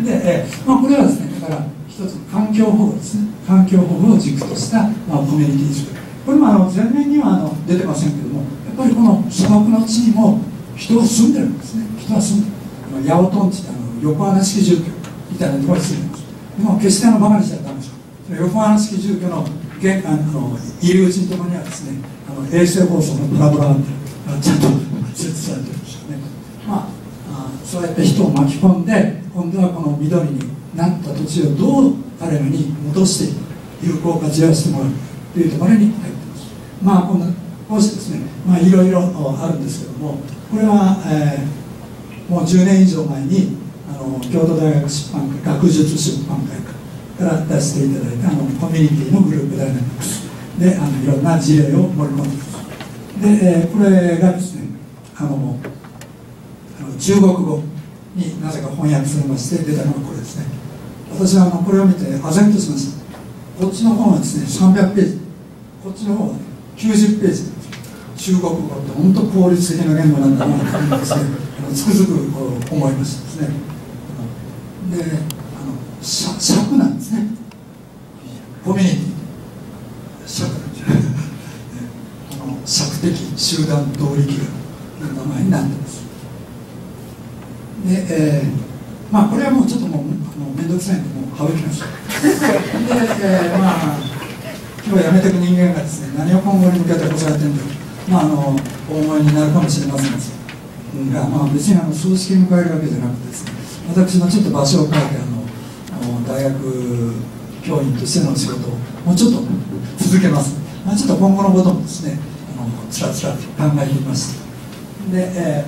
で、えーまあ、これはですね、だから一つ環境保護ですね。環境保護を軸とした、まあ、コミュニティ作り。これもあの前面にはあの出てませんけども、やっぱりこの砂漠の地にも人が住んでるんですね。人が住んでる。八尾トンチってあの横穴式住居みたいなところに住んでるんです。でも決してあのバカにしちゃダメですよ。横穴式住居の玄関の入り口のところにはですね、あの衛星放送のパラボラアンテナがちゃんと設置されてるんですよね。まあ、あそうやって人を巻き込んで、今度はこの緑になった土地をどう彼らに戻していく、有効活用してもらうというところに入っています。まあこんなこうしてですね、まあいろいろあるんですけども、これは、えー、もうじゅうねん以上前にあの京都大学出版会学術出版会から出していただいたあのコミュニティのグループダイナミクスであのいろんな事例を盛り込んでいます。で、えー、これがですね、あの中国語になぜか翻訳されまして出たのがこれですね。私はあのこれを見て唖然としました。こっちの方はですねさんびゃくページ、こっちの方は、ね、きゅうじゅっページ。中国語って本当効率的な言語なんだなと思ってですね、つくづく思いましたですね。で、あの尺なんですね。コミュニティ尺なんですね。あの尺的集団動力学の名前になってます。で、えー、まあこれはもうちょっともう面倒くさいんでもう省きました。で、えー、まあ今日やめていく人間がですね、何を今後に向けてこされてるんだろう、まあ、あのお思いになるかもしれませんが、まあ、別にあの葬式に迎えるわけじゃなくてですね、私のちょっと場所を変えてあの大学教員としての仕事をもうちょっと続けます。まあ、ちょっと今後のこともですね、あのつらつらと考えていました。で、え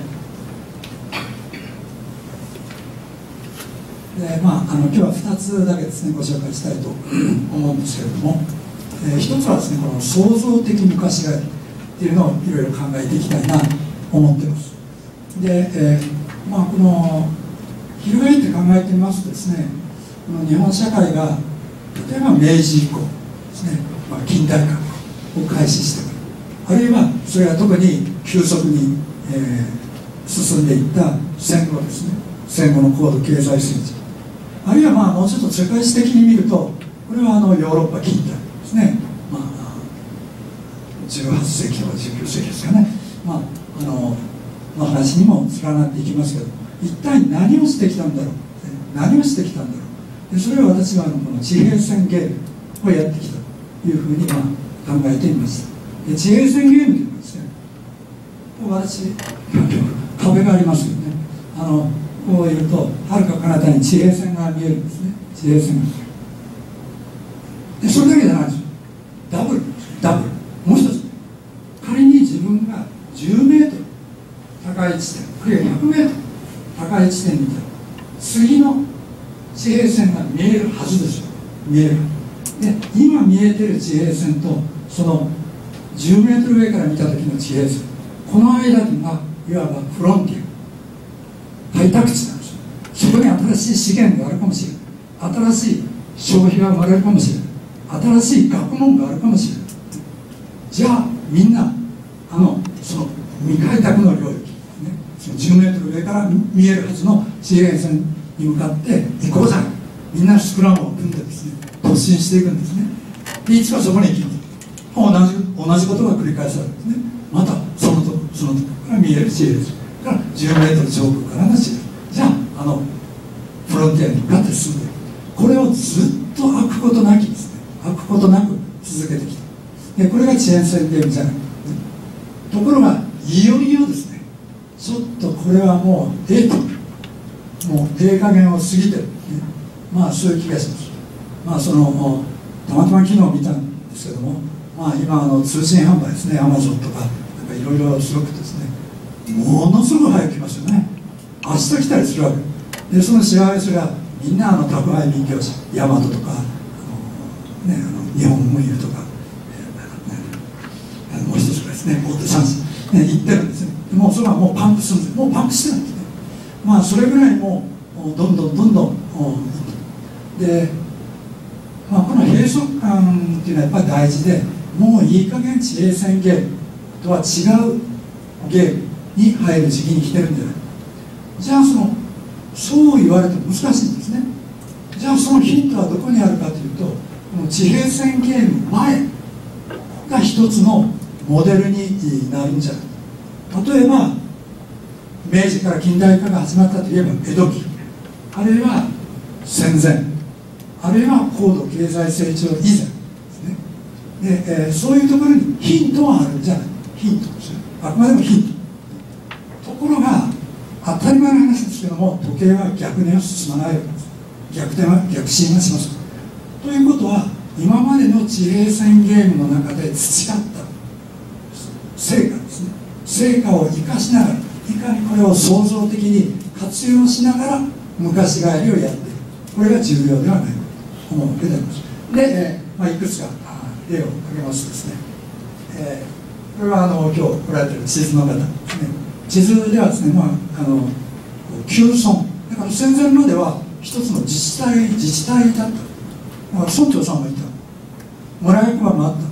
ーでまあ、あの今日はふたつだけですねご紹介したいと思うんですけれども、えー、ひとつはですね、この創造的昔がっていうのをいろいろ考えていきたいなと思っています。で、えーまあ、この翻って考えてみますとですね、この日本社会が例えば明治以降ですね、まあ、近代化を開始してから、あるいはそれが特に急速に、えー、進んでいった戦後ですね、戦後の高度経済成長、あるいはまあもうちょっと世界史的に見ると、これはあのヨーロッパ近代ですね、まあ、じゅうはっせいきとかじゅうきゅうせいきですかね、まあ、あのの話にも連なっていきますけど、一体何をしてきたんだろう、何をしてきたんだろう、でそれを私はあのこの地平線ゲームをやってきたというふうにまあ考えていました。で地平線ゲームというのはですね、私壁がありますよね。あのこういるとはるか彼方に地平線が見えるんですね。地平線がでそれだけじゃないですよ。ダブルダブルもう一つ、仮に自分がじゅうメートル高い地点、あるいはひゃくメートル高い地点にいたら次の地平線が見えるはずですよ。見えるで今見えてる地平線とそのじゅうメートル上から見た時の地平線、この間がいわばフロンティア、開拓地なんですよ。そこに新しい資源があるかもしれない、新しい消費が生まれるかもしれない、新しい学問があるかもしれない。じゃあみんなあのその未開拓の領域、ね、そのじゅうメートル上から見えるはずの地平線に向かって行こうじゃない、みんなスクラムを組んでですね突進していくんですね。でいつかそこに行きます。同じ同じことが繰り返されるんですね。またそのとこそのとこから見える地平線からじゅうメートル上空からの地平線、じゃああのフロンティアに向かって進んでいく。これをずっと開くことなきですね、開くことなく続けてきた。でこれが地平線ゲームじゃない。ところがいよいよですね、ちょっとこれはもうええと、もうええ加減を過ぎてる、ね、まあそういう気がします。まあそのたまたま昨日見たんですけども、まあ今あの通信販売ですね、アマゾンとかなんかいろいろすごくですね、ものすごく早く来ますよね。明日来たりするわけで、その幸せがみんなあの宅配便業者、ヤマトとかあの、ね、あの日本運輸とか、えー、もう一つぐらいですね、大手さん社、ね、行ってるんですね。もうそれはもうパンクするんです。もうパンクしてるんですね。まあそれぐらいもうどんどんどんどんで、まあ、この閉塞感っていうのはやっぱり大事で、もういい加減地平線ゲームとは違うゲームに入る時期に来てるんじゃない。じゃあそのそう言われても難しいんですね。じゃあそのヒントはどこにあるかというと、この地平線ゲーム前が一つのモデルになるんじゃない。例えば明治から近代化が始まったといえば江戸期、あるいは戦前、あるいは高度経済成長以前ですね。で、えー、そういうところにヒントはあるんじゃない。ヒントですよ。あくまでもヒント。ところが当たり前の話ですけども、時計は逆には進まないわけです。逆転は逆進はします。ということは、今までの地平線ゲームの中で培った成果ですね、成果を生かしながら、いかにこれを創造的に活用しながら昔帰りをやっていく、これが重要ではないかと思うわけであります。で、えーまあ、いくつか例を挙げますとですね、えー、これはあの今日来られている地図の方ですね。地図ではですね、まあ、あの旧村だから戦前までは一つの自治体自治体だった。だから村長さんもいた、村役場もあった、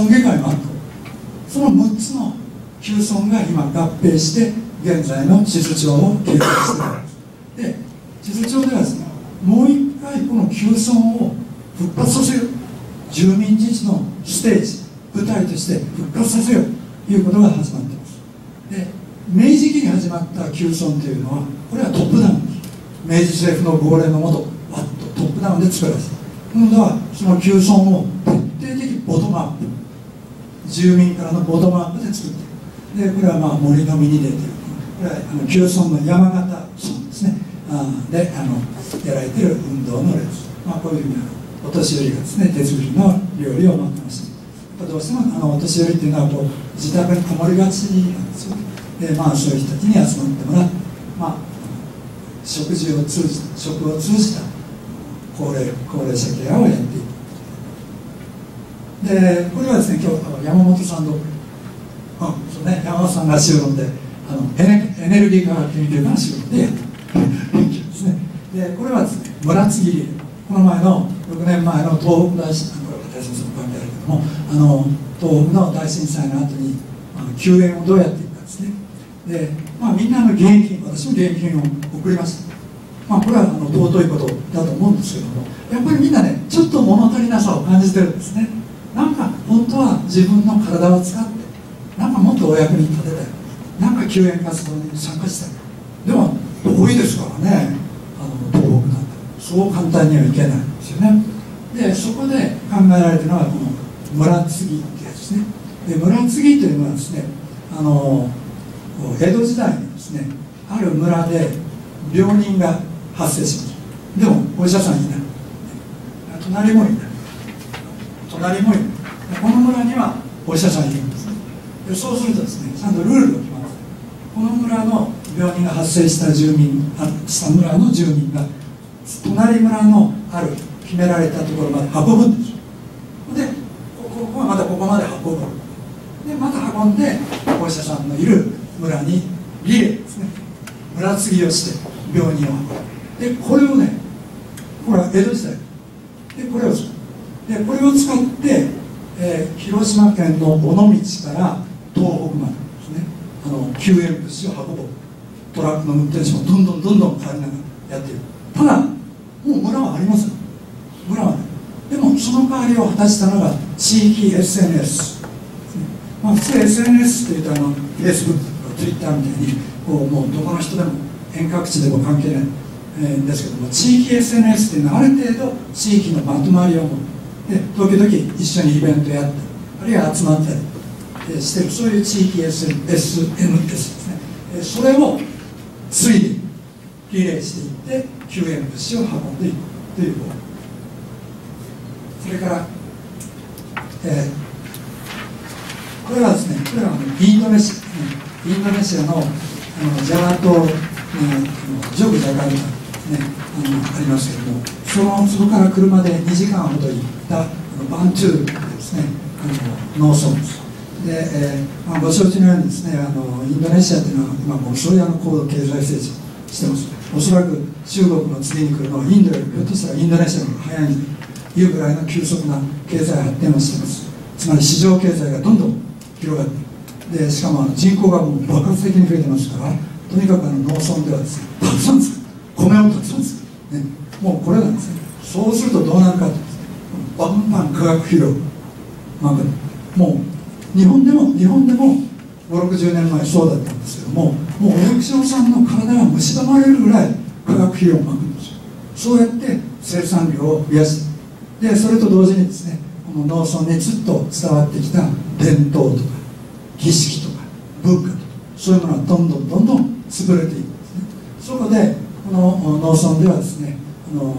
村議会もあった。そのむっつの旧村が今合併して現在の地図帳を形成しているわけです。で地図帳ではですね、もう一回この旧村を復活させる、住民自治のステージ舞台として復活させようということが始まっています。で明治期に始まった旧村というのは、これはトップダウンです。明治政府の号令のもとわっとトップダウンで作られた。今度はその旧村を徹底的ボトムアップ、住民からのボトムアップで作っている。でこれはまあ森の実に出ている、これはあの旧村の山形村ですね、あであのやられている運動の例です。まあ、こういうふうにお年寄りがですね手作りの料理を待ってました。どうしてもあのお年寄りっていうのはこう自宅にこもりがちなんですよ。でまあそういう人たちに集まってもらって、まあ、食事を通じた食を通じた高齢高齢者ケアをやっていく。でこれはですね今日山本さんの、うんそうね、山本さんが修論であのエネ、エネルギー科学研究家の修論で研究ですね。でこれはですね村継ぎリレー、この前のろくねんまえの東北大震災、これは大震災の関係あるけども、あの東北の大震災の後にあの救援をどうやっていくかですね。で、まあ、みんなの現金、私も現金を送りました。まあ、これはあの尊いことだと思うんですけども、やっぱりみんなねちょっと物足りなさを感じてるんですね。なんか本当は自分の体を使ってなんかもっとお役に立てたい、なんか救援活動に参加したい。でも遠いですからね、あの東北なんてそう簡単にはいけないんですよね。でそこで考えられているのはこの村継ぎってやつですね。で村継ぎというのはですね、あの江戸時代にですねある村で病人が発生しました。でもお医者さんいない、隣もいない、隣もいない。この村にはお医者さんいるんですね。でそうするとですねちゃんとルールが決まって、この村の病人が発生した住民した村の住民が隣村のある決められたところまで運ぶんですよ。でここはまたここまで運ぶ。でまた運んでお医者さんのいる村にリレーですね、村継ぎをして病人を運ぶ。でこれをね、これは江戸時代でこれを使う。でこれを使って、えー、広島県の尾道から東北までですね、あの救援物資を運ぶ。トラックの運転手もどんどんどんどん変わりながらやっている。ただもう村はありません。村はね、でもその代わりを果たしたのが地域 エスエヌエス、まあ、普通 エスエヌエス っていうとあの Facebook とか Twitter みたいにこうもうどこの人でも遠隔地でも関係ない、えー、んですけども、地域 エスエヌエス っていうのはある程度地域のまとまりを持って時々一緒にイベントやったりあるいは集まったり、えー、してる、そういう地域 エスエヌエス ですね、えー、それをついでリレーしていって救援物資を運んでいくということ。それから、えー、これはですね、これはインドネシア、インドネシアの、あのジャワ島、ね、ジョグジャカルタ、ね、あのありますけれども、そのそこから車でにじかんほど行ったあのバントゥールですね、あの農村です。で、えーまあ、ご承知のようにですね、あのインドネシアというのは今ものすごいあの高度経済成長してます。おそらく中国の次に来るのはインドよりひょっとしたらインドネシアの方が早いんだというぐらいの急速な経済発展をしています。つまり市場経済がどんどん広がっている。でしかもあの人口がもう爆発的に増えてますから、とにかくあの農村ではですねたくさん作る、米をたくさん作る、ね、もうこれなんですね。そうするとどうなるかというと、バンバン化学肥料まくる。もう日本でも日本でもご、ろくじゅうねんまえそうだったんですけども、もうお役所さんの体が蝕まれるぐらい化学肥料をまくるんですよ。そうやって生産量を増やして、でそれと同時にですね、この農村にずっと伝わってきた伝統とか儀式とか文化とか、そういうものはどんどんどんどん潰れていくんですね。そこでこの農村ではですね、あの、うん、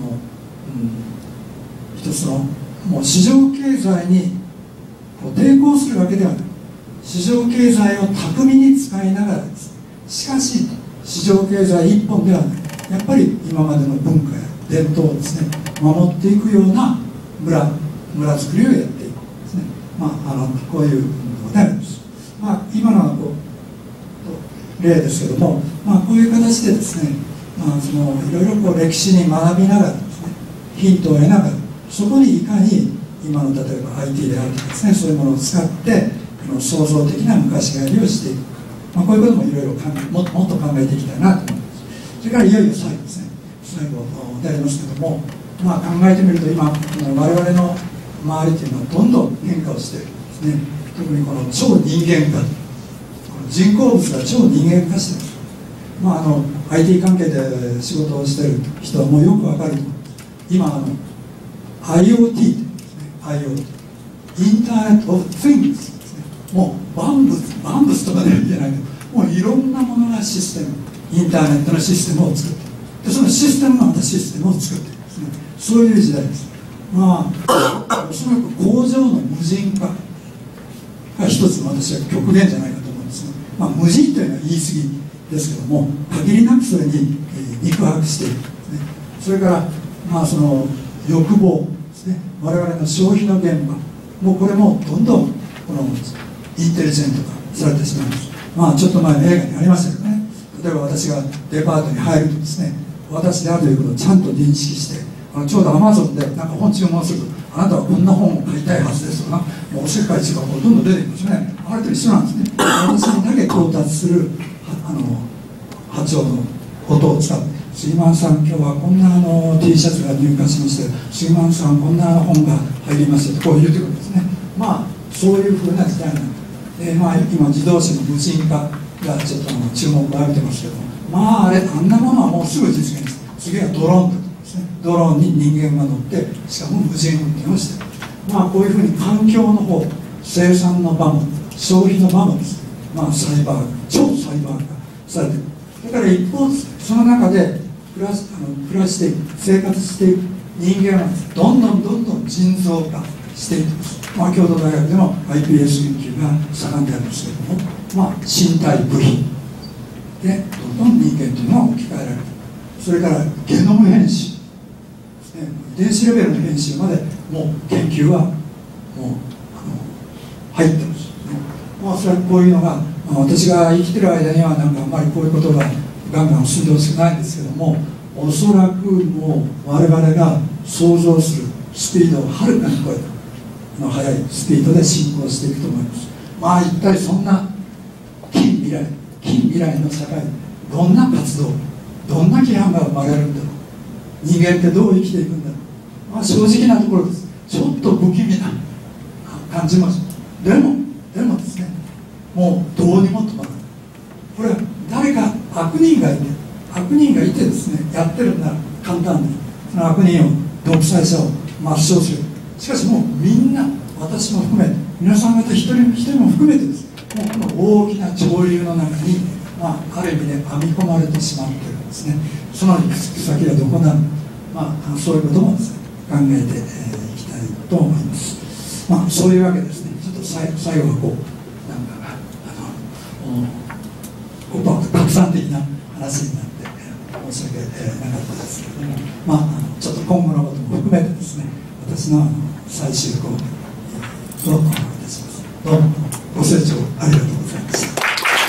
一つのもう市場経済に抵抗するわけではない、市場経済を巧みに使いながらです、しかし市場経済一本ではない、やっぱり今までの文化や伝統をですね守っていくような村村づくりをやっていくんですね。まああのこういうのであります。まあ今のはこう例ですけども、まあこういう形でですね、まあそのいろいろこう歴史に学びながらですね、ヒントを得ながら、そこにいかに今の例えば アイティー であるとかですね、そういうものを使って創造的な昔帰りをしていく、まあ、こういうこともいろいろもっともっと考えていきたいなと思います。それからいよいよ最後ですね、最後でありますけども、まあ、考えてみると今我々の周りというのはどんどん変化をしているんですね。特にこの超人間化、この人工物が超人間化している。まあ、あの アイティー 関係で仕事をしている人はもうよくわかると思います。今あの アイオーティー ですね、アイオーティー、インターネット・オブ・シングスですね。もうバンブス、バンブスとかでは言えないけど、もういろんなものがシステム、インターネットのシステムを作っている。でそのシステムがまたシステムを作っているんですね。そういう時代です。 まあおそらく工場の無人化が一つの私は極限じゃないかと思うんですね。まあ、無人というのは言い過ぎですけども、限りなくそれに、えー、肉薄しているんですね。それから、まあ、その欲望ですね、我々の消費の現場もうこれもどんどんこのインテリジェント化されてしまいます。まあ、ちょっと前の映画にありましたけどね、例えば私がデパートに入るとですね、私であるということをちゃんと認識して、あのちょうどアマゾンでなんか本注文すると、あなたはこんな本を買いたいはずですとか、もうおせっかい字がほとんど出てきますね。あれと一緒なんですね。私にだけ到達するあの波長の音を使って、杉満さん今日はこんなあの T シャツが入荷しまして、杉満さんこんな本が入りましてとこう言ってくるんですね。まあそういうふうな時代なんで、まあ、今自動車の無人化がちょっと注目を浴びてますけども、まああれあんなものはもうすぐ実現です。次はドローンですね。ドローンに人間が乗ってしかも無人運転をしている。まあこういうふうに環境の方、生産の場も消費の場もですね、まあサイバー超サイバー化されている。だから一方その中で暮らしあの暮らしていく生活していく人間はどんどんどんどん人造化していきます。まあ、京都大学でも アイピーエス 研究が盛んでありますけれども、まあ、身体部品でどんどん人間というのは置き換えられる。それからゲノム編集、ね、遺伝子レベルの編集までもう研究はもうあの入ってます、ね。まあ、それはこういうのが、まあ、私が生きてる間にはなんかあんまりこういうことがガンガン進んでほしくないんですけども、おそらくもう我々が想像するスピードをはるかに超えたの速いスピードで進行していくと思います。まあ一体そんな近未来近未来の社会でどんな活動、どんな規範が生まれるんだろう、人間ってどう生きていくんだろう、まあ、正直なところです。ちょっと不気味な感じもします。でもでもですね、もうどうにも止まらない。これは誰か悪人がいて悪人がいてですねやってるんなら簡単にその悪人を独裁者を抹消する。しかしもうみんな、私も含めて皆さん方一人一人も含めてです、もうこの大きな潮流の中に、まあ、ある意味で編み込まれてしまっているんですね。その行く先はどこなのか、まあ、そういうこともですね考えてい、えー、きたいと思います。まあそういうわけですね。ちょっと最最後はこうなんかあのこうバッと拡散的な話になって申し訳なかったですけれども、まあちょっと今後のことも含めてですね、私の最終講義とお願いいたします。どうもご清聴ありがとうございました。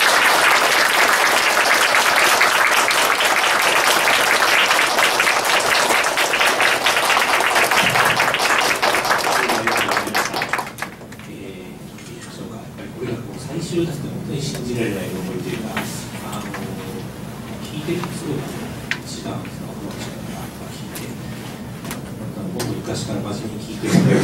最終だって本当に信じられない思いというか、あの聞いてるとすごい違うんですよ、この話が聞いて、もっと昔から真面目に聞いてるので、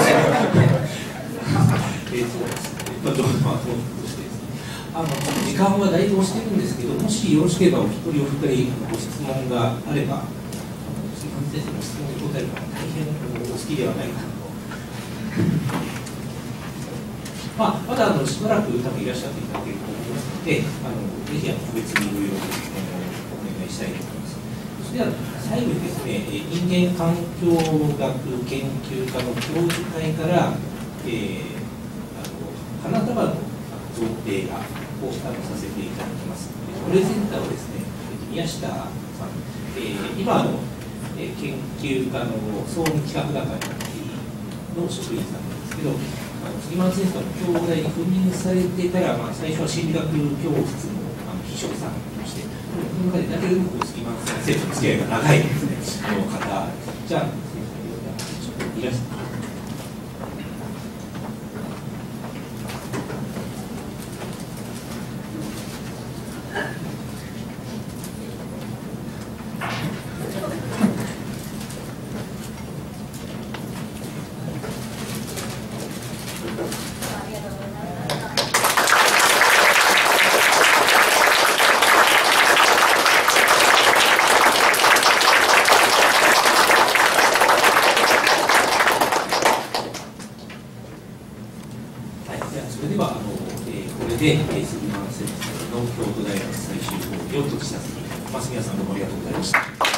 えーそうですね、まあ、どうまあ、どうしてですね、あの時間はだいぶ押してるんですけど、もしよろしければお一人お二人ご質問があれば、杉本先生の質問に答えるのは大変お好きではないかと。まあ、まだあのしばらく多分いらっしゃっていただけると思いますので、あのぜひあの個別にいろいろお願いしたいと思います。それでは最後にですね、人間環境学研究科の教授会から、えー、あの花束の贈呈がをさせていただきます。プレゼンターをですね、宮下さん、えー、今あの研究科の総務企画係の職員さんなんですけど、杉松先生は京大に赴任されてから、まあ、最初は心理学教室のあの秘書さんとして、その中で誰よりも杉松先生と付き合いが長いですね、の方、じゃあ、ちょっといらっしゃい。それではあの、えー、これで、えー、杉間先生の京都大学最終講義を閉じさせていただきます。皆さんどうもありがとうございました。